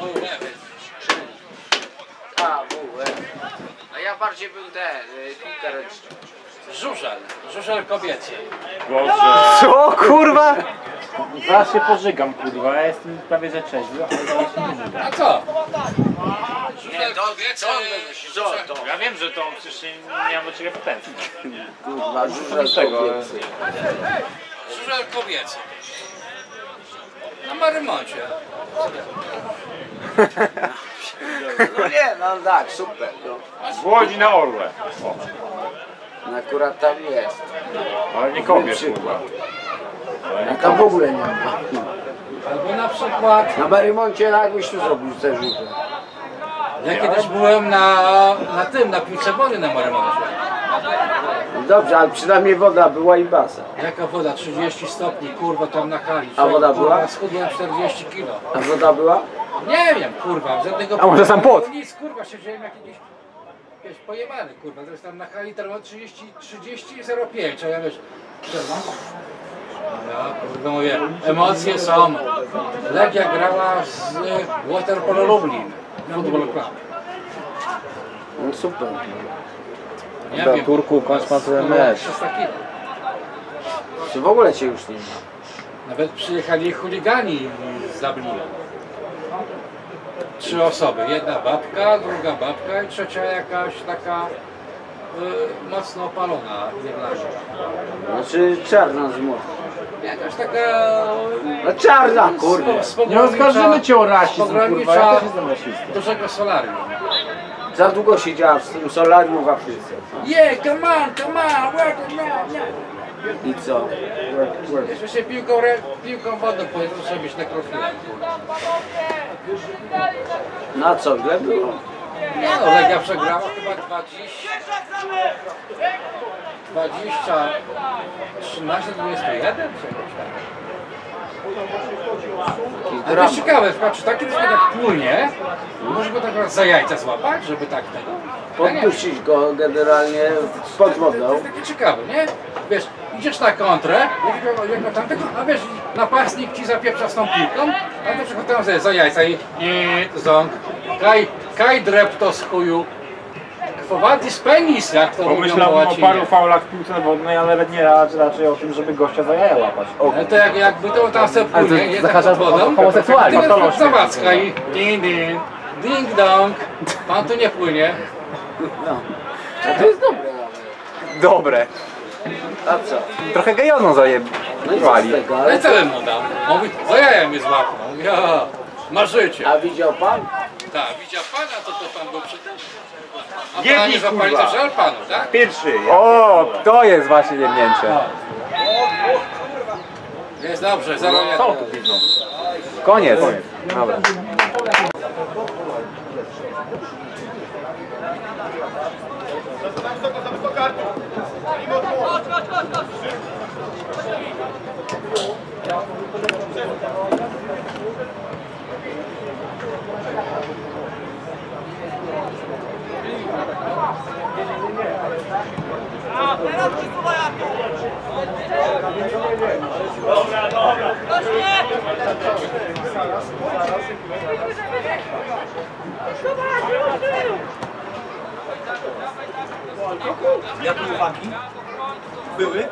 A ja bardziej bym piłkę ręczną. Żużel kobiecy. Boże. Co kurwa? Zaraz się pożygam, kurwa, ja jestem prawie że trzeźwy, ale zaraz się nie żygam. A co? Nie, to. Ja wiem, że to przecież nie mam do ciebie pretensji. Kurwa, żużel tego, kobiecy. Żużel kobiecy. Na Marymoncie. No nie, no tak, super. No. Z Łodzi na Orłę. O, No akurat tam jest. ale nie kobiet, kurwa. A tam w ogóle nie ma. Albo na przykład, Na Marymoncie jakbyś tu zrobił te żużle. ja kiedyś byłem na piłce wody na Marymoncie. Dobrze, ale przynajmniej woda była i basen. Jaka woda? 30 stopni, kurwa, tam na hali. A woda Kurwa, była? schudłem 40 kilo. A woda była? Nie wiem, kurwa, żadnego... A może sam płot? Nic, kurwa, siedziałem jak jakieś pojebany, kurwa. Teraz tam na hali termometr 30,05, a ja wiesz... Ja, kurwa, mówię, emocje są. Legia grała z Waterpolo Lublin, Football Club. No super. Nie Do wiem, Turku, kończ ma ten kurwa, mecz. 300 kilo. Czy w ogóle cię już nie ma? Nawet przyjechali chuligani z Dublina. 3 osoby. Jedna babka, druga babka i trzecia jakaś taka mocno opalona Irlandia. Znaczy czarna z młoda. Jakaś taka... No czarna, kurde. Nie oskarżymy cię o rasizm, kurwa, ja pogromnicza też jestem rasistą. dużego solarium. Za długo siedziała w tym solarium w Afryce. Yeah, come on, work, no. I co? Jeszcze się piłką wodą powinno trzeba być nekrofilem. Na co? Gle było? Nie no, Legia przegrała chyba 13-21, czegoś tak. Ale to jest ciekawe, czy taki trochę tak płynie, może go tak za jajca złapać, żeby tak tego. Podpuścić go generalnie pod To wodą. jest takie ciekawe, nie? Wiesz, idziesz na kontrę, jako tamtego, a wiesz, napastnik ci zapieprza z tą piłką, a to przychodzą sobie za jajca i ząg, kaj drepto z chuju, quo penis, jak to mówią po Pomyślałem o łacinie. paru faulach w piłce wodnej, ale nie raczej o tym, żeby gościa za jaja łapać. O, Ale to jakby to tam sobie Ale to płynie, jest zahacza pod wodą, o homoseksualność. ty jest zawadzka i ding ding, ding dong, pan tu nie płynie. A to jest dobre. Dobre. A co? Trochę gejoną No i co z zajebali. tego? Ale Ale co bym mu dał? Mówi, za jaja mnie złapną. Ja, marzycie. A widział pan? Tak, widział pana, to pan był przy tym. A Jedni, pana nie zapali kurwa. to żal panu, tak? pierwszy. O, to jest właśnie jebnięcie. Jest dobrze, 0-1. Co tu widzą? Koniec. Dobra. Jakie uwagi były?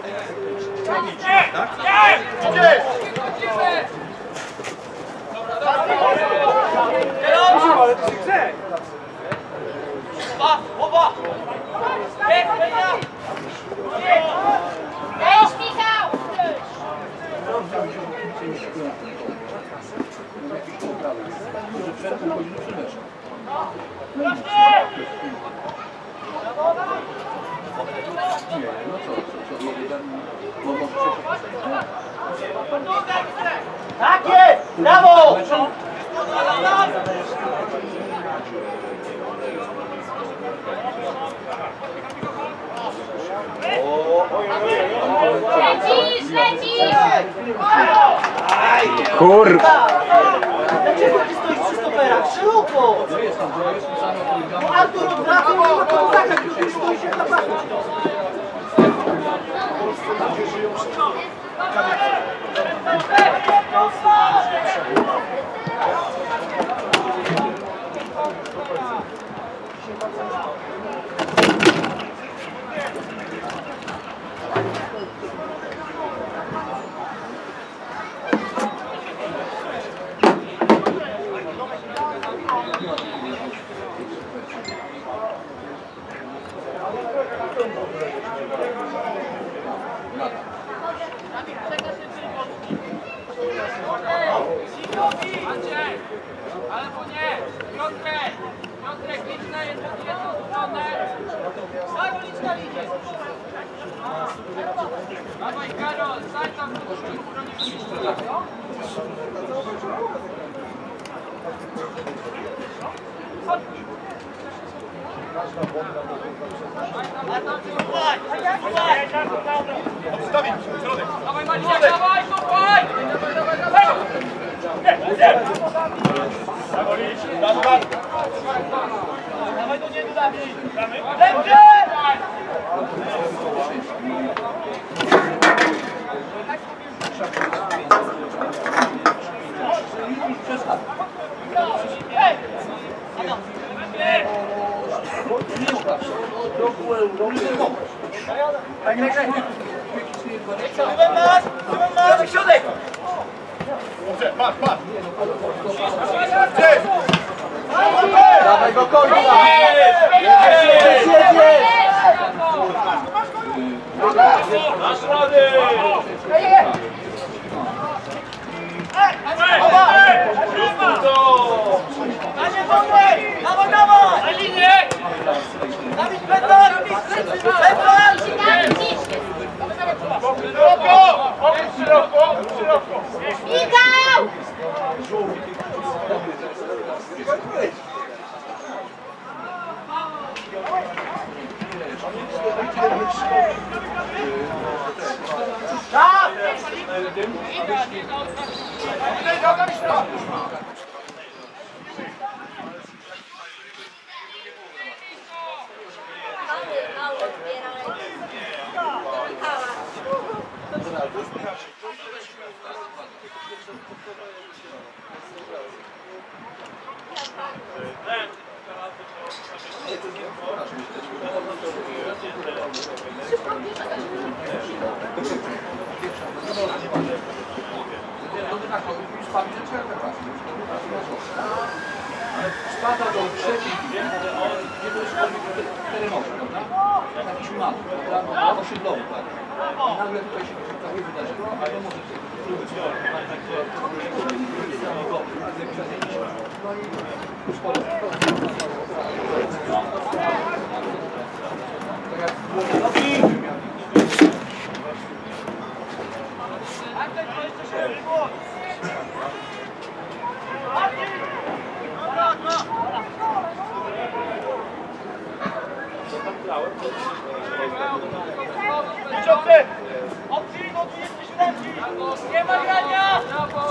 Weź, Michał! Tak jest! Brawo! Lecisz! Kur... Dlaczego ty stoisz przy stoperze? teraz, szeroko! Bo Artur odwraca i nie ma kontaktu, który stoi się na pasku. Albo nie! Piotrek! Piotrek, idź na jedną stronę! Dawaj, idź na linię! Dawaj, Karol, stań tam w poszczególnie broni. Dawaj, Maciek, dawaj, dawaj! Dawaj do niego, Dawid! Lepsze! Środek! Dawaj go końca! Masz rady! Dawaj, dawaj! Na linię! Dawid, Petar! Petar! Szeroko! Michał! Spada do trzeciej, gdzie to jest terenowy, prawda? Jakiś mat, prawda? Osiedlowy, tak. I nagle tutaj się takie wydarzenie. Wiadomo, że no i już powiem. Tak jak Nie ma grania!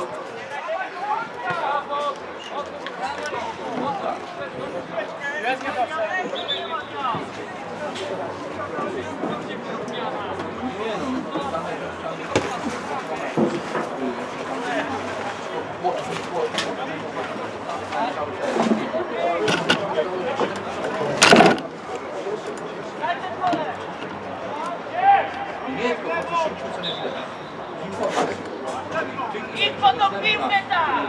nie, tylko po prostu co nie widać. Idź po tą piłkę tam!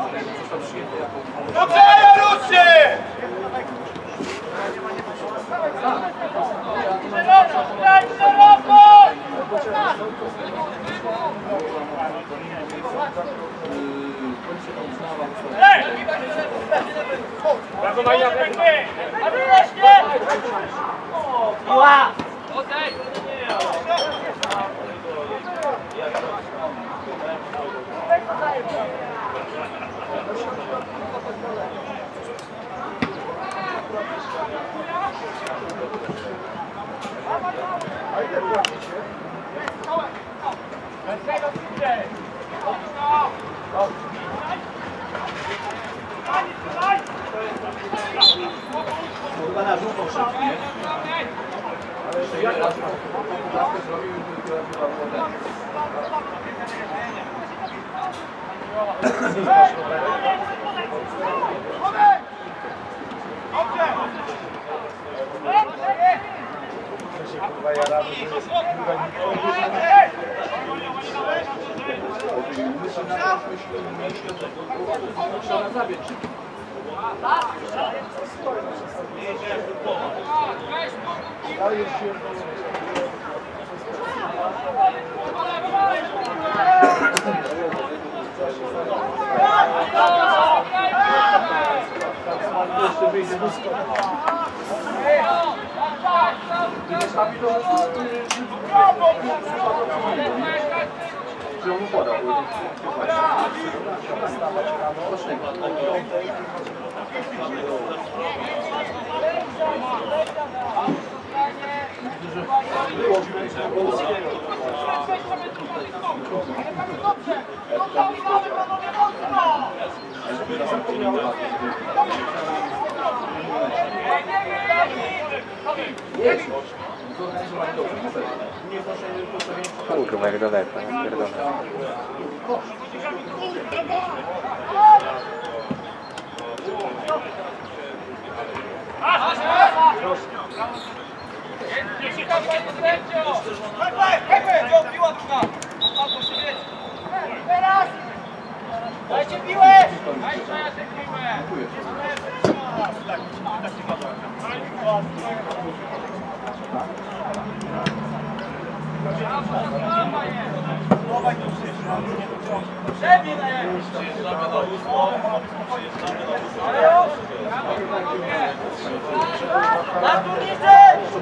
Graj szeroko! Bardzo na jadę! A wyrośnie! Ła! Oddaj! Kurwa, jak daleko, ja pierdolę. Dajcie piłę! Na turnicy!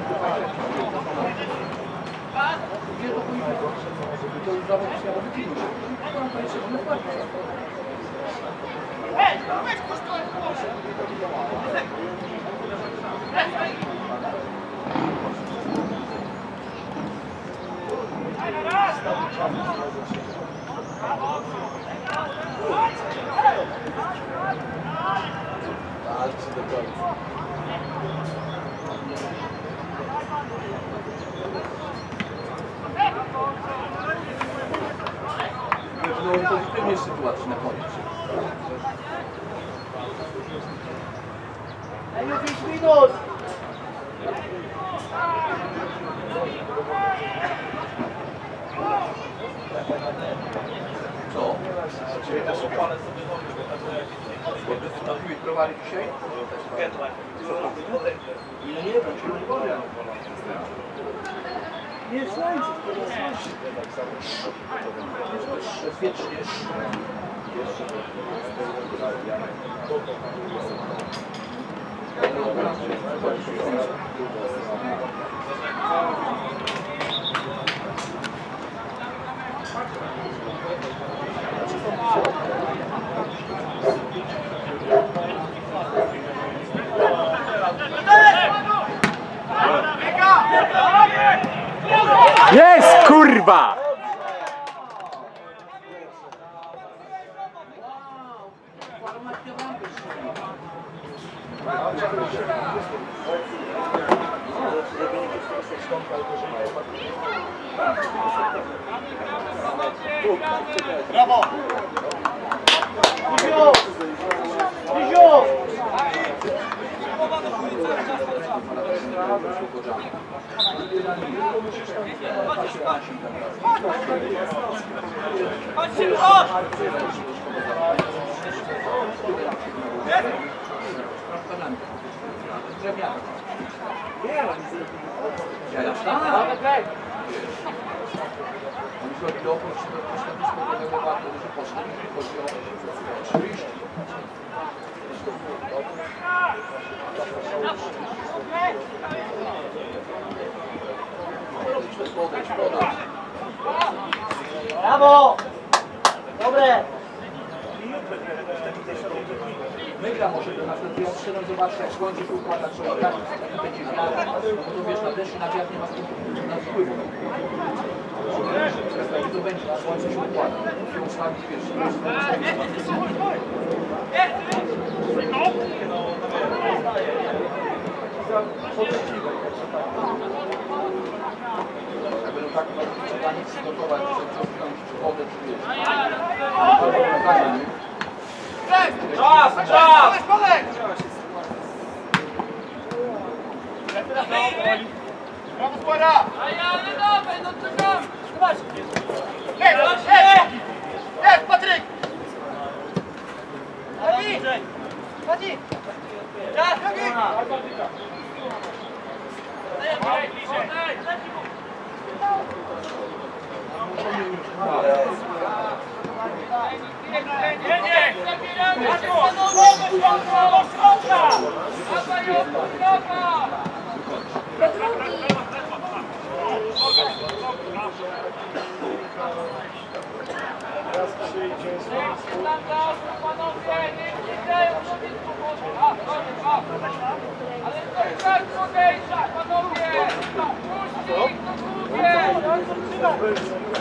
No pozytywnej sytuacji na koniec. Już 5 minut! Co? Postanowiłeś prowadzić dzisiaj? No nie wiem, czy nie powiem. Nie słońce! Wiecznie. Jest, kurwa! Brawo! Izio! Izio! Chodźcie, chodź! Brawo! Dobre! Wygra może do następującego, strzelą zobaczy jak słońce się układa, trzeba grać, będzie wiatr, bo to wiesz, na deszcz i na wiatr nie ma wpływu. I to będzie, słońce się układa, się ustawi, wiesz, jak będą tak przygotować, że wziąć wodę, czy wiesz, Czas, czas! Brawo, składa! A ja nie dawaj, no czekam! Jest, Patryk! Chodzi! Czas! Ale to tak podejrza, panowie! Puśćcie ich do góry!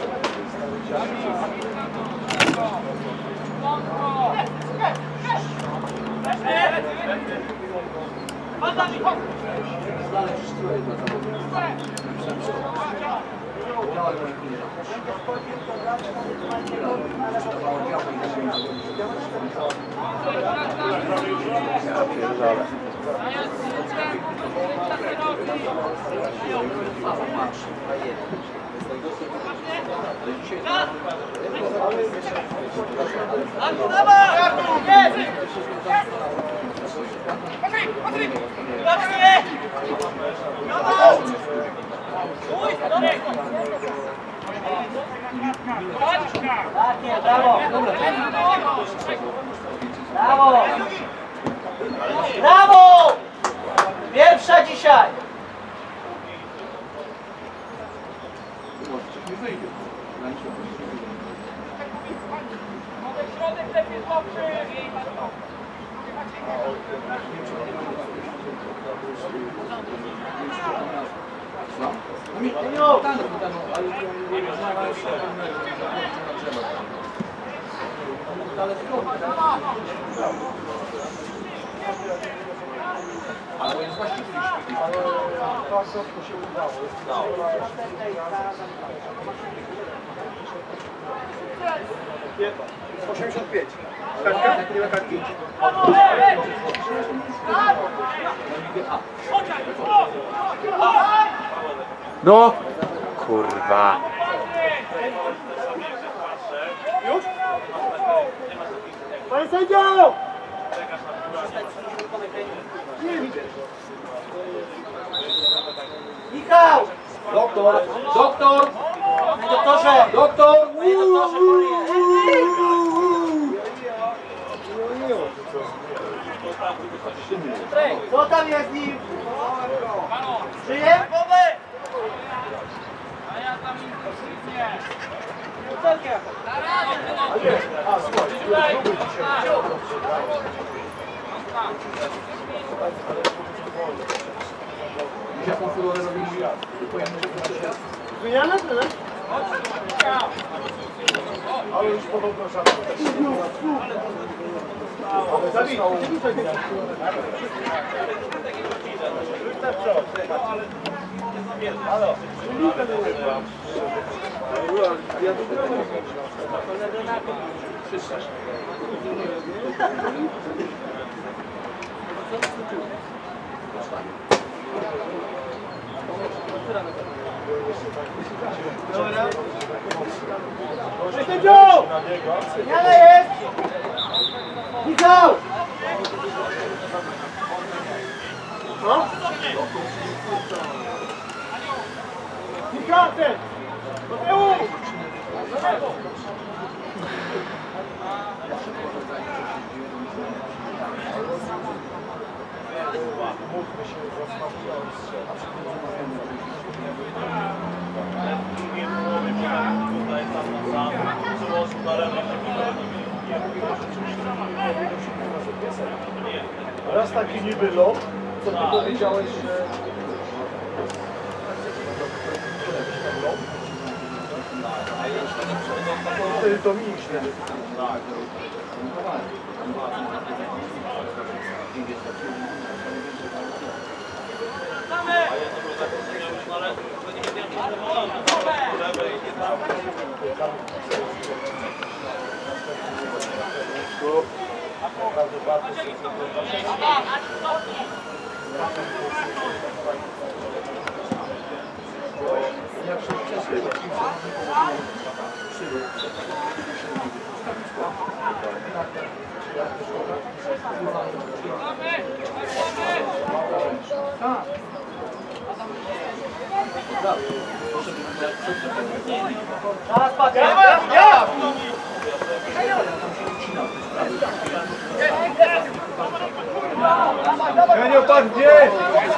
Brawo! Brawo! Pierwsza dzisiaj! Środek lepiej złapczy! Ale jest właśnie się udało. Nie, 85. Kartka? Nie ma kartki. No! Kurwa. Już? Panie sędzio! Nie widzę. Michał! Doktor! Doktor! Panie doktorze! Doktor! Panie doktorze, co tam jest z nim? Żyje? A ja tam nie. A, słuchaj, próbuj dzisiaj. Jaką furorę robili? Zmieniamy, trener? Ale już podobno żadne. Ale zabij. Halo. Dobra. Sędzio! Zmiana jest! Michał! No? Michał, ten! Do tyłu! Do lewo! Mówmy się, raz taki niby lot, co ty powiedziałeś, że... Wtedy to mieliśmy. Henio, tak gdzie?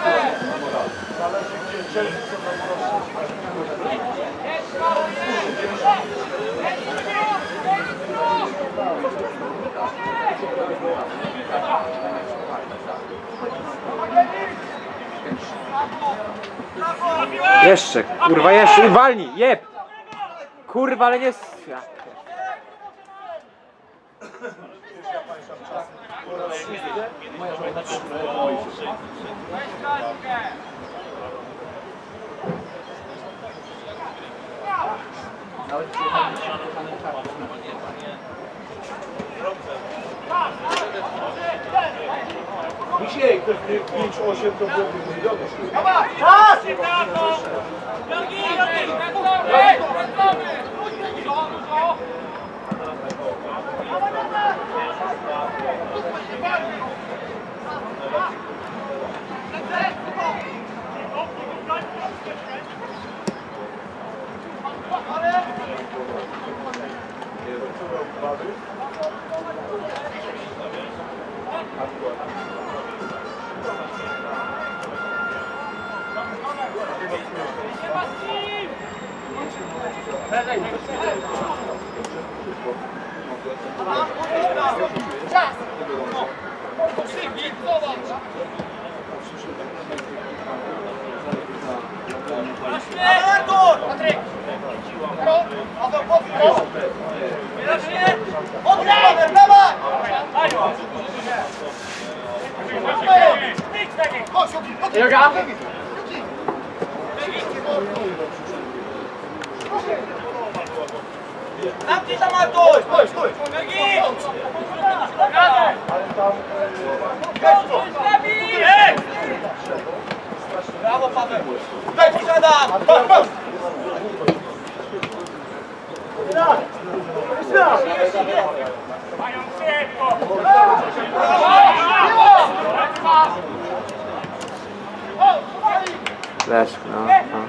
Jeszcze, kurwa, jeszcze, walnij, jeb! Kurwa, ale nie... Dzisiaj ktoś 5-8 to byłoby milionów. Zamknij tam Artur! Stój, stój! Brawo Paweł! Daj posiadam! Leszk, no, no.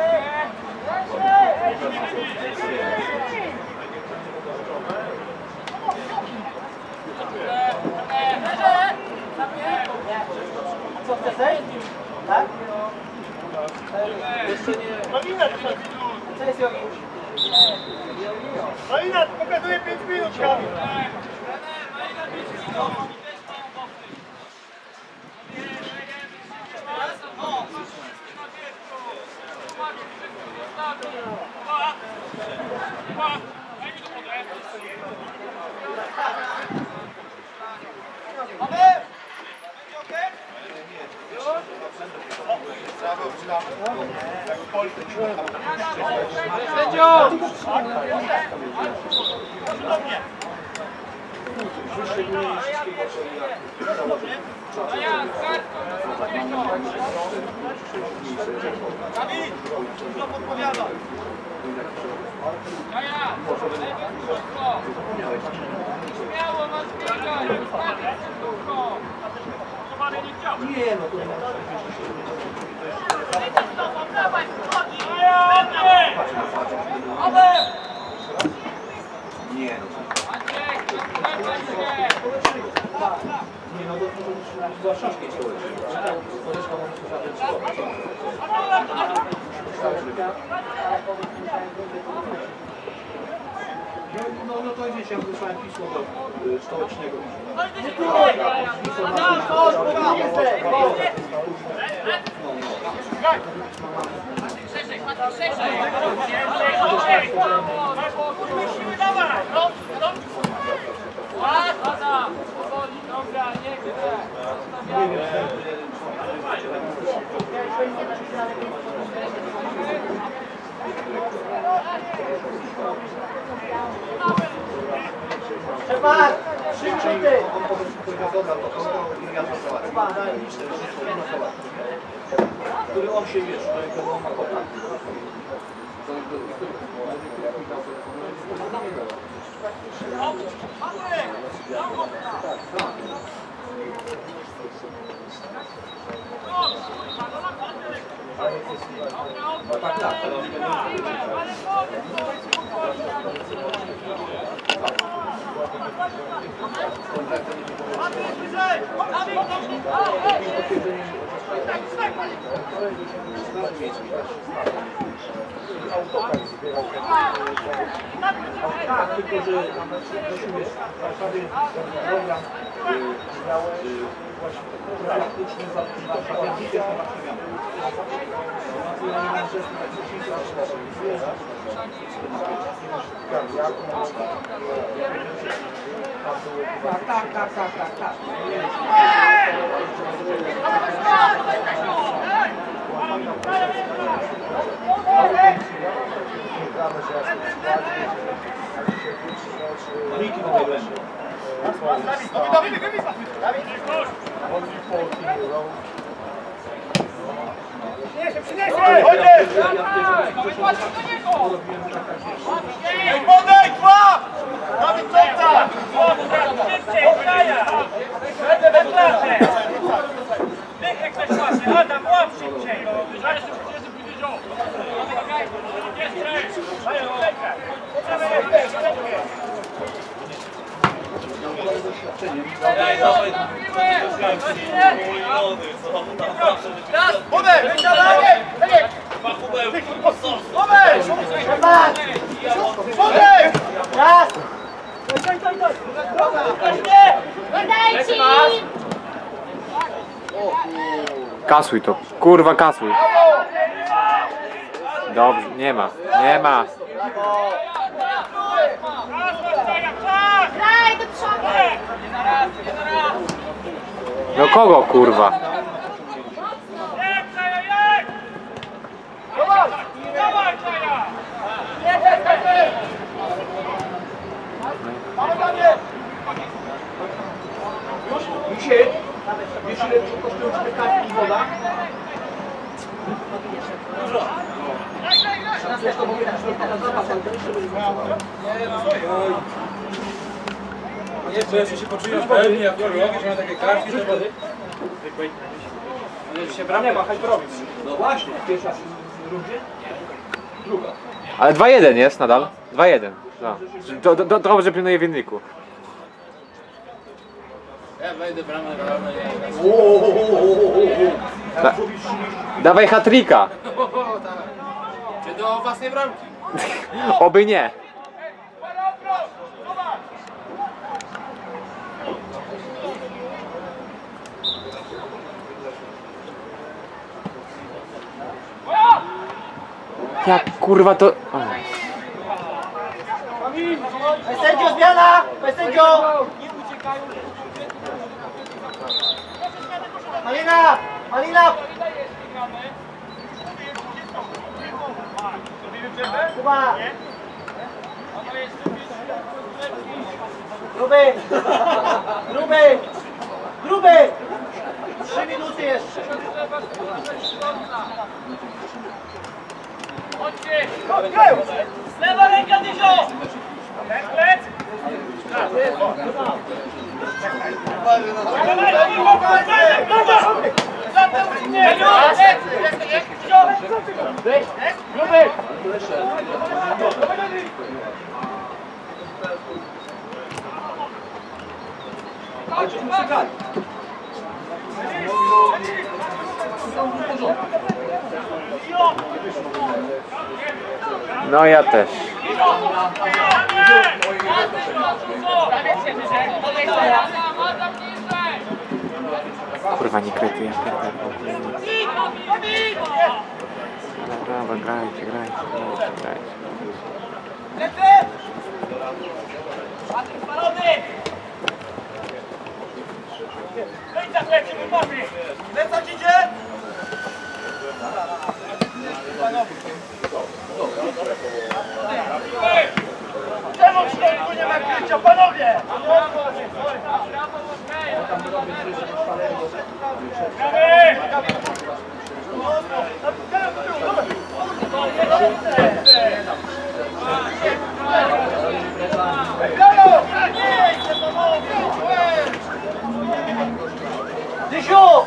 Co chcesz? Tak? Jeszcze nie... Co jest Jogi? Malina, pokazuje 5 minut, Kamil. Nie no, to nie nie no, to była książkę chciałeś. Koleżka może no to wiesz, ja wysłałem pismo do stołecznego. Który on się wiesz, on ma kontakt. Tak, tylko że w Warszawie program miałeś właśnie praktyczny warszawianki jest tak. Podejdź, łap! Dawid, cofta! Szybciej, Kaja! Będę we klatę! Dychę ktoś łapie, Adam, łap szybciej! Podejdź! Podejdź! Raz! Kasuj to, kurwa kasuj. Dobrze, nie ma. Daj do przodu! No kogo kurwa? Dzisiaj, wiesz ile kosztują te kartki i woda? Dużo. Nie, to jeszcze się poczułem pewnie, jak że mam takie kartki do wody. Ale się bramę ma, hajt robić. No właśnie, pierwsza w rundzie? Druga. Ale 2-1 jest nadal. 2-1. No. To dobrze pilnuje w wyniku. Ja wejdę bramę, Dawaj hat-tricka. Czy do własnej bramki? Oby nie. Jak kurwa to... Sędzio, zmiana! Sędzio! Malina! Malina! Kuba! Gruby! Gruby! Gruby! 3 minuty jeszcze! Lewa ręka, Dyzio! Plec! Ale coś muszę grać. No ja też. Kurwa nie kryty, ja pierdolę. Dobra, grajcie. Wejdź za plecy, wypadnie! Lecać idzie! Czemu w środku nie ma krycia? Starcia, panowie! Zysiu!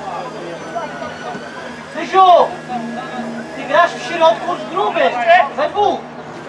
Zysiu! Ty grasz w środku z gruby! We dwóch!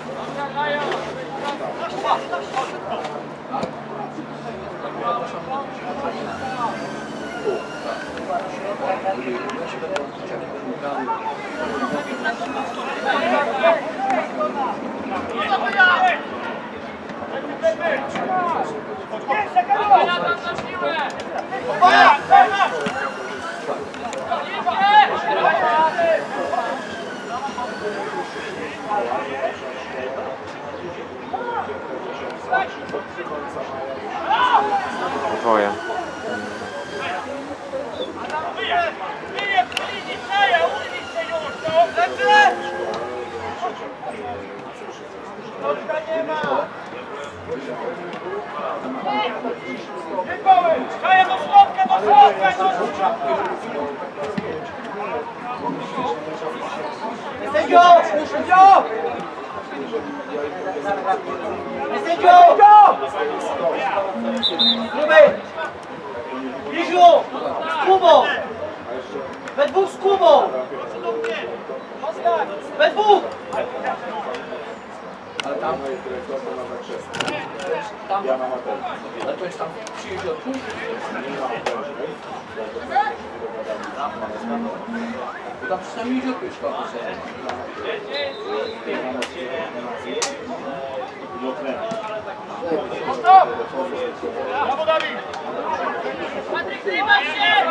Dwoje. Sędzio! Sędzio! Sędzio! Gruby! Misiu! Z Kubą! We dwóch z Kubą! We dwóch! Ale tam... Ale to jest tam przyjeździ od tu? Tam przynajmniej idzie odbyć szkoły. Brawo, Dawid! Patryk, trzymaj się!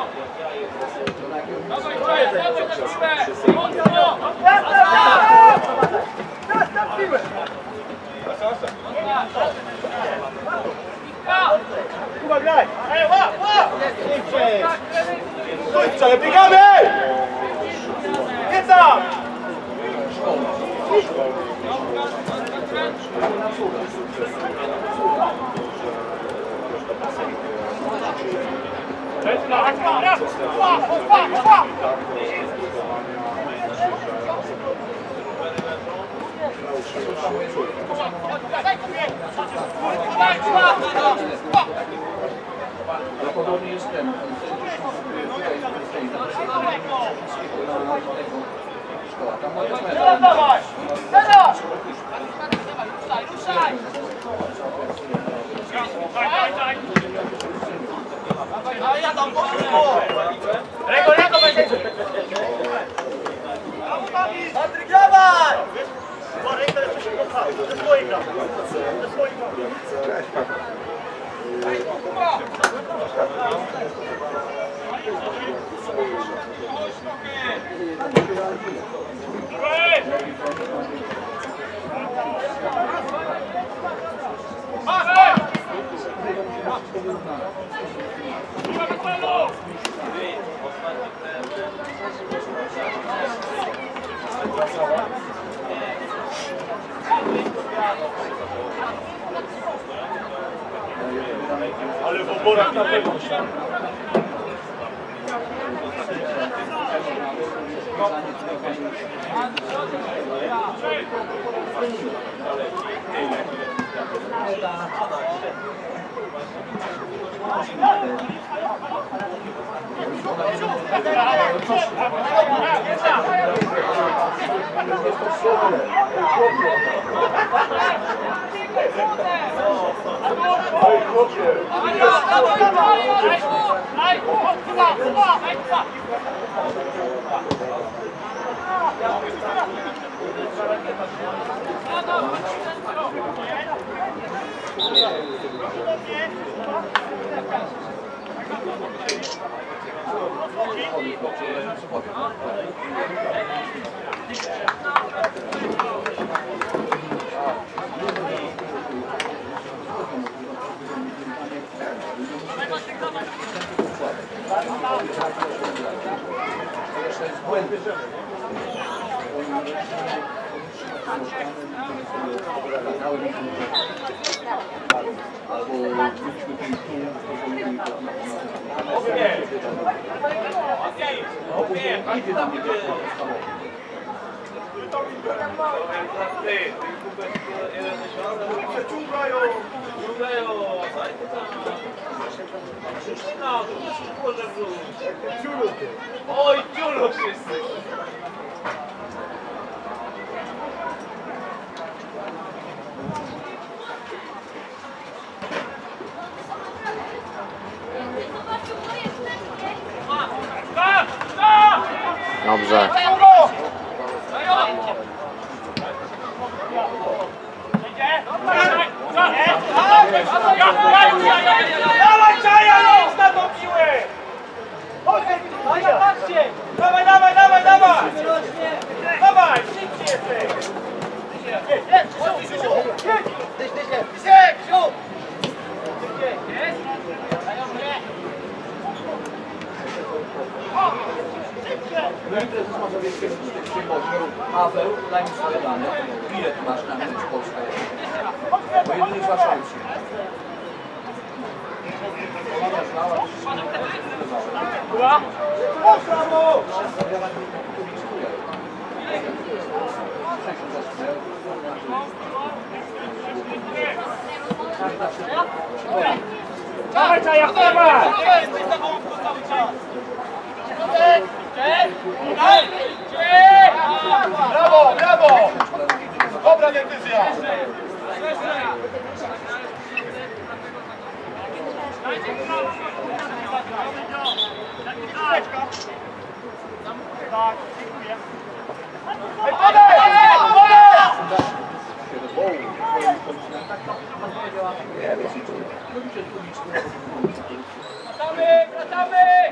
Kuba, graj! Stój, ale biegamy! Nie tam! Raz, dwa! Ale podobnie jest ten. Tam moja Teraz dawaj! Teraz! Ruszaj! A ja tam Rego będzie! Patryk, dawaj! Marek teraz się kocha, ze swoich gram. Ze swoich gram. Ale w oborach na pewno. Oj, ciulu wszyscy! Dobrze. Dawaj, Czaja, ląd na tą piłę! Patrzcie! Dawaj, dawaj, dawaj, dawaj! Dawaj, szybciej jesteś! Paweł, daj mi swoje dane. Ile ty masz na mecz Polska jest? Bo jedynie zgłaszają się. Dawaj, Czaja, dawaj! Brawo, brawo! Dobra decyzja! Wracamy!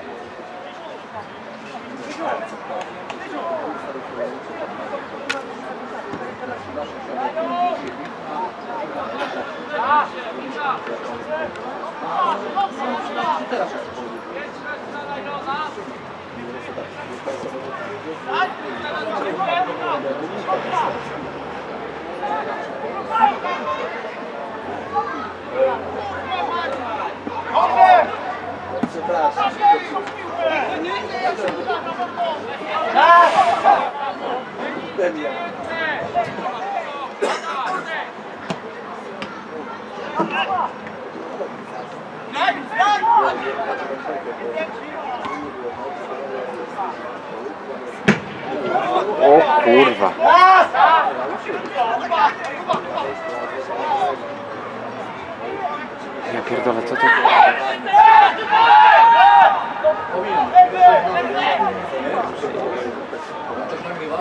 O kurwa. Ja pierdolę, co to... Coś nagrywa?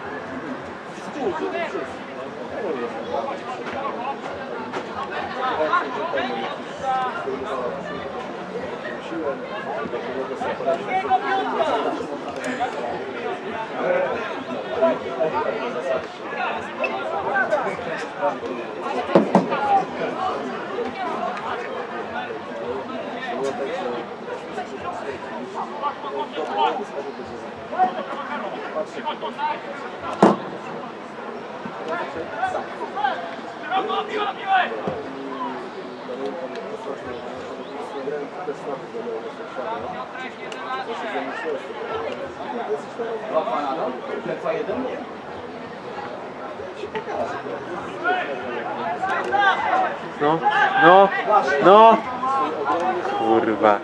No, no, no! Kurwa.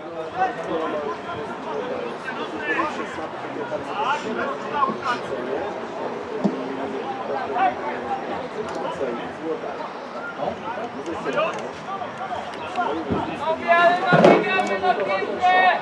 Nabiegamy na piłkę!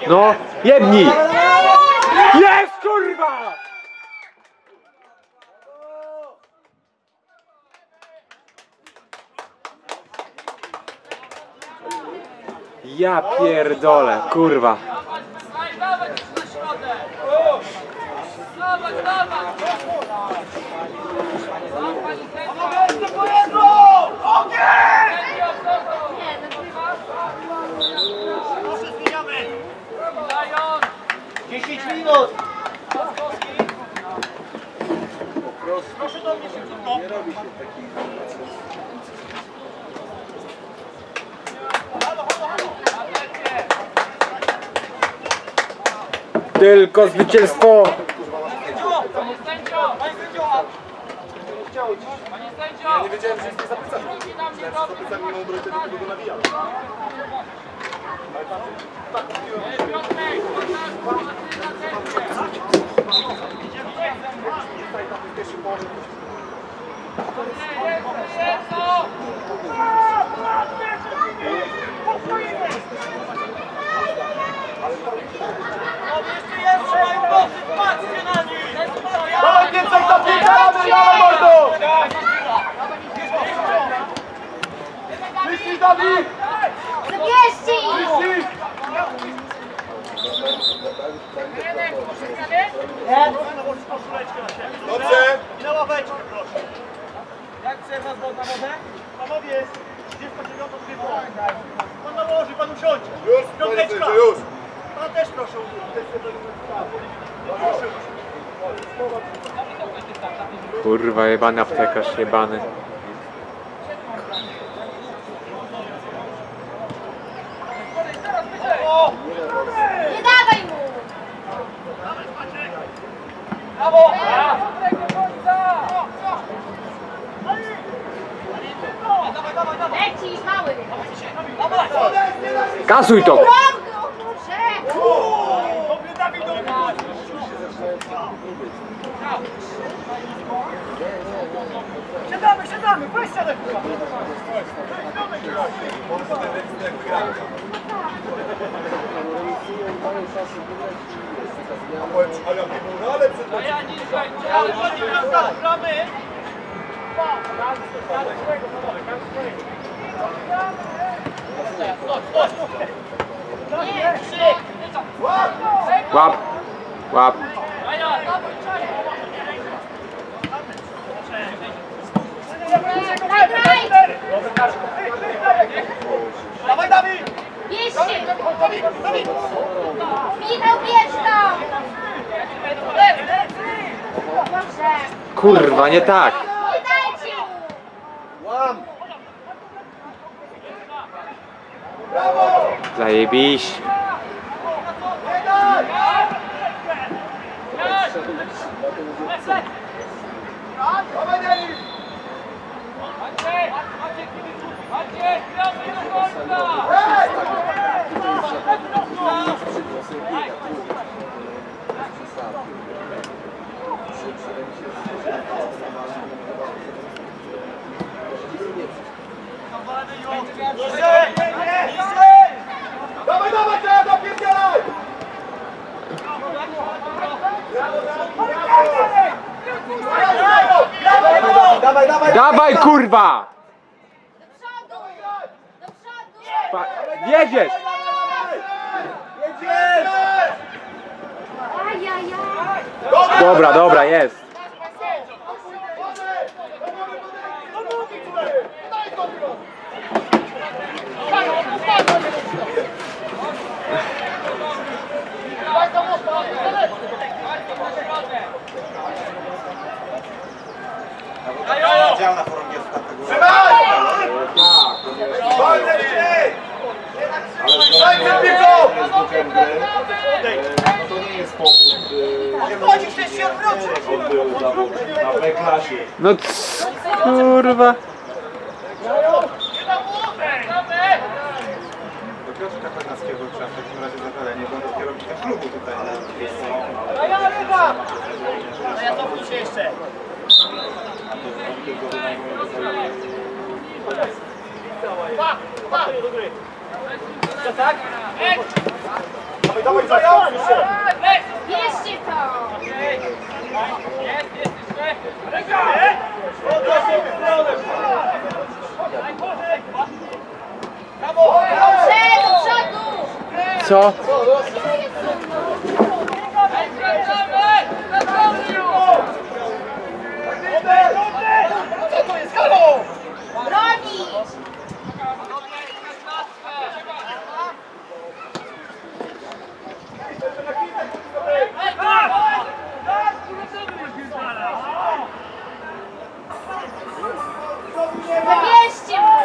No, jebnij! Jest, kurwa! Ja pierdolę, kurwa. Dawaj, na środek! Dawaj, dawaj! Proszę, zmieniamy! 10 minut! Proszę do mnie szybko! Tylko zwycięstwo! Panie sędzio! Panie sędzio! Ja nie wiedziałem, że jesteś zapisany. Dawaj więcej zapierdalamy, dawaj mordo! Wyścig, Dawid! Zabierzcie ich! Wyścig! Dobrze! I na ławeczkę, proszę. Jak chce was na wodę? Panowie, 39 odbywa. Pan nałoży, pan usiądzie. Już, piąteczka. Już. Pan też proszę. Proszę. Kurwa, jebany aptekarz, jebany. Nie dawaj mu! Brawo! Lecisz, mały! Kasuj to! Drobny, o kurczę! Dobry Dawid, siadamy, weź siadaj. A ja niżej! Gramy. Łap! Łap! Graj, graj! Dawaj, Dawid! Bierz się! Michał, bierz to! Dobrze! Kurwa, nie tak! Nie dajcie mu! Zajebiście! Maciej, gramy do końca! Dawaj, dawaj, teraz zapierdzielaj! Dawaj, kurwa! Do przodu! Jedziesz! Ajajaj! Dobra, dobra, jest. Dział na chorągiewka tego. To nie jest powód. Chodzi, chcesz się odwrócić! Na B-klasie. No kurwa. Do Piotrka Kornackiego trzeba w takim razie zapalenie, bo on jest kierownikiem klubu tutaj. No ja to wrócę jeszcze. Do gry. Tak? Dawaj, zająć się! Bierzcie to! Jest jeszcze. Dobrze, do przodu! Co? Ej, wracamy! Wracamy już! Co to jest? Halo! Bronić! Zabierzcie mu!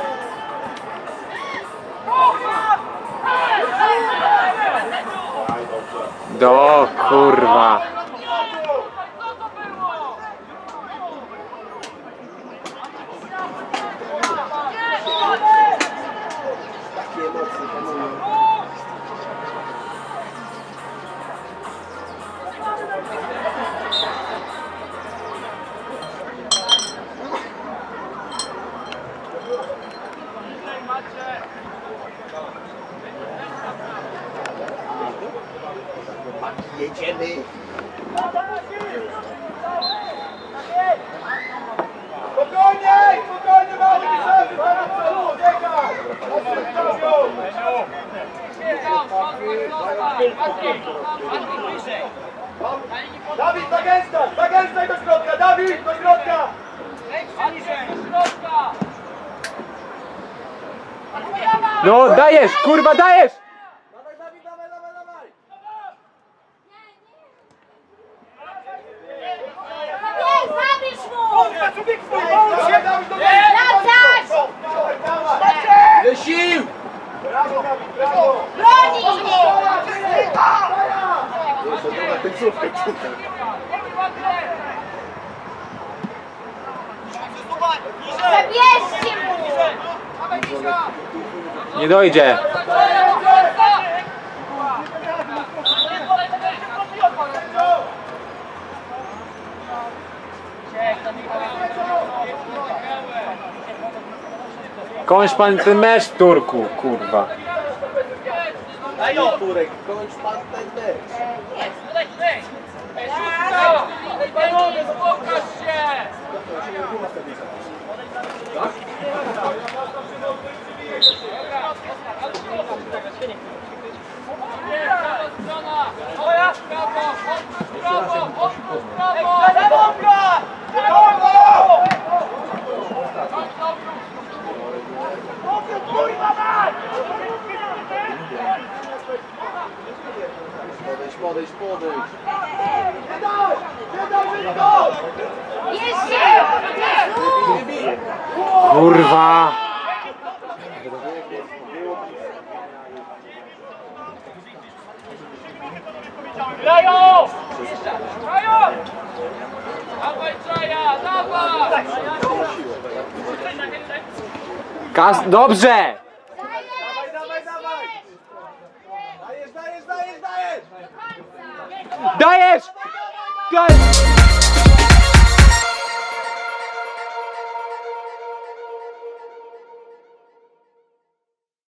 Do kurwa. Co to było? Jedziemy. Spokojnie, spokojnie, mały nie uciekaj! Dawid, zagęstaj do środka, Dawid, do środka! No dajesz, kurwa dajesz! Dawaj, Dawid, dawaj, dawaj, dawaj! Zabierz mu! Człowiek swój, pomóż się! Dawid, do Wracać! dawaj! Ile sił! Brawo, Dawid, brawo! Bronić! Zabierzcie mu! Nie dojdzie. Kończ pan ten mecz, Turku, kurwa. Daj Turek, kończ pan ten mecz. Panowie, pokaż się! Podejdź. Bierzcie! Kurwa. Grają! Dawaj, Czaja, dawaj! Dobrze. Dajesz! Dajesz! Dajesz!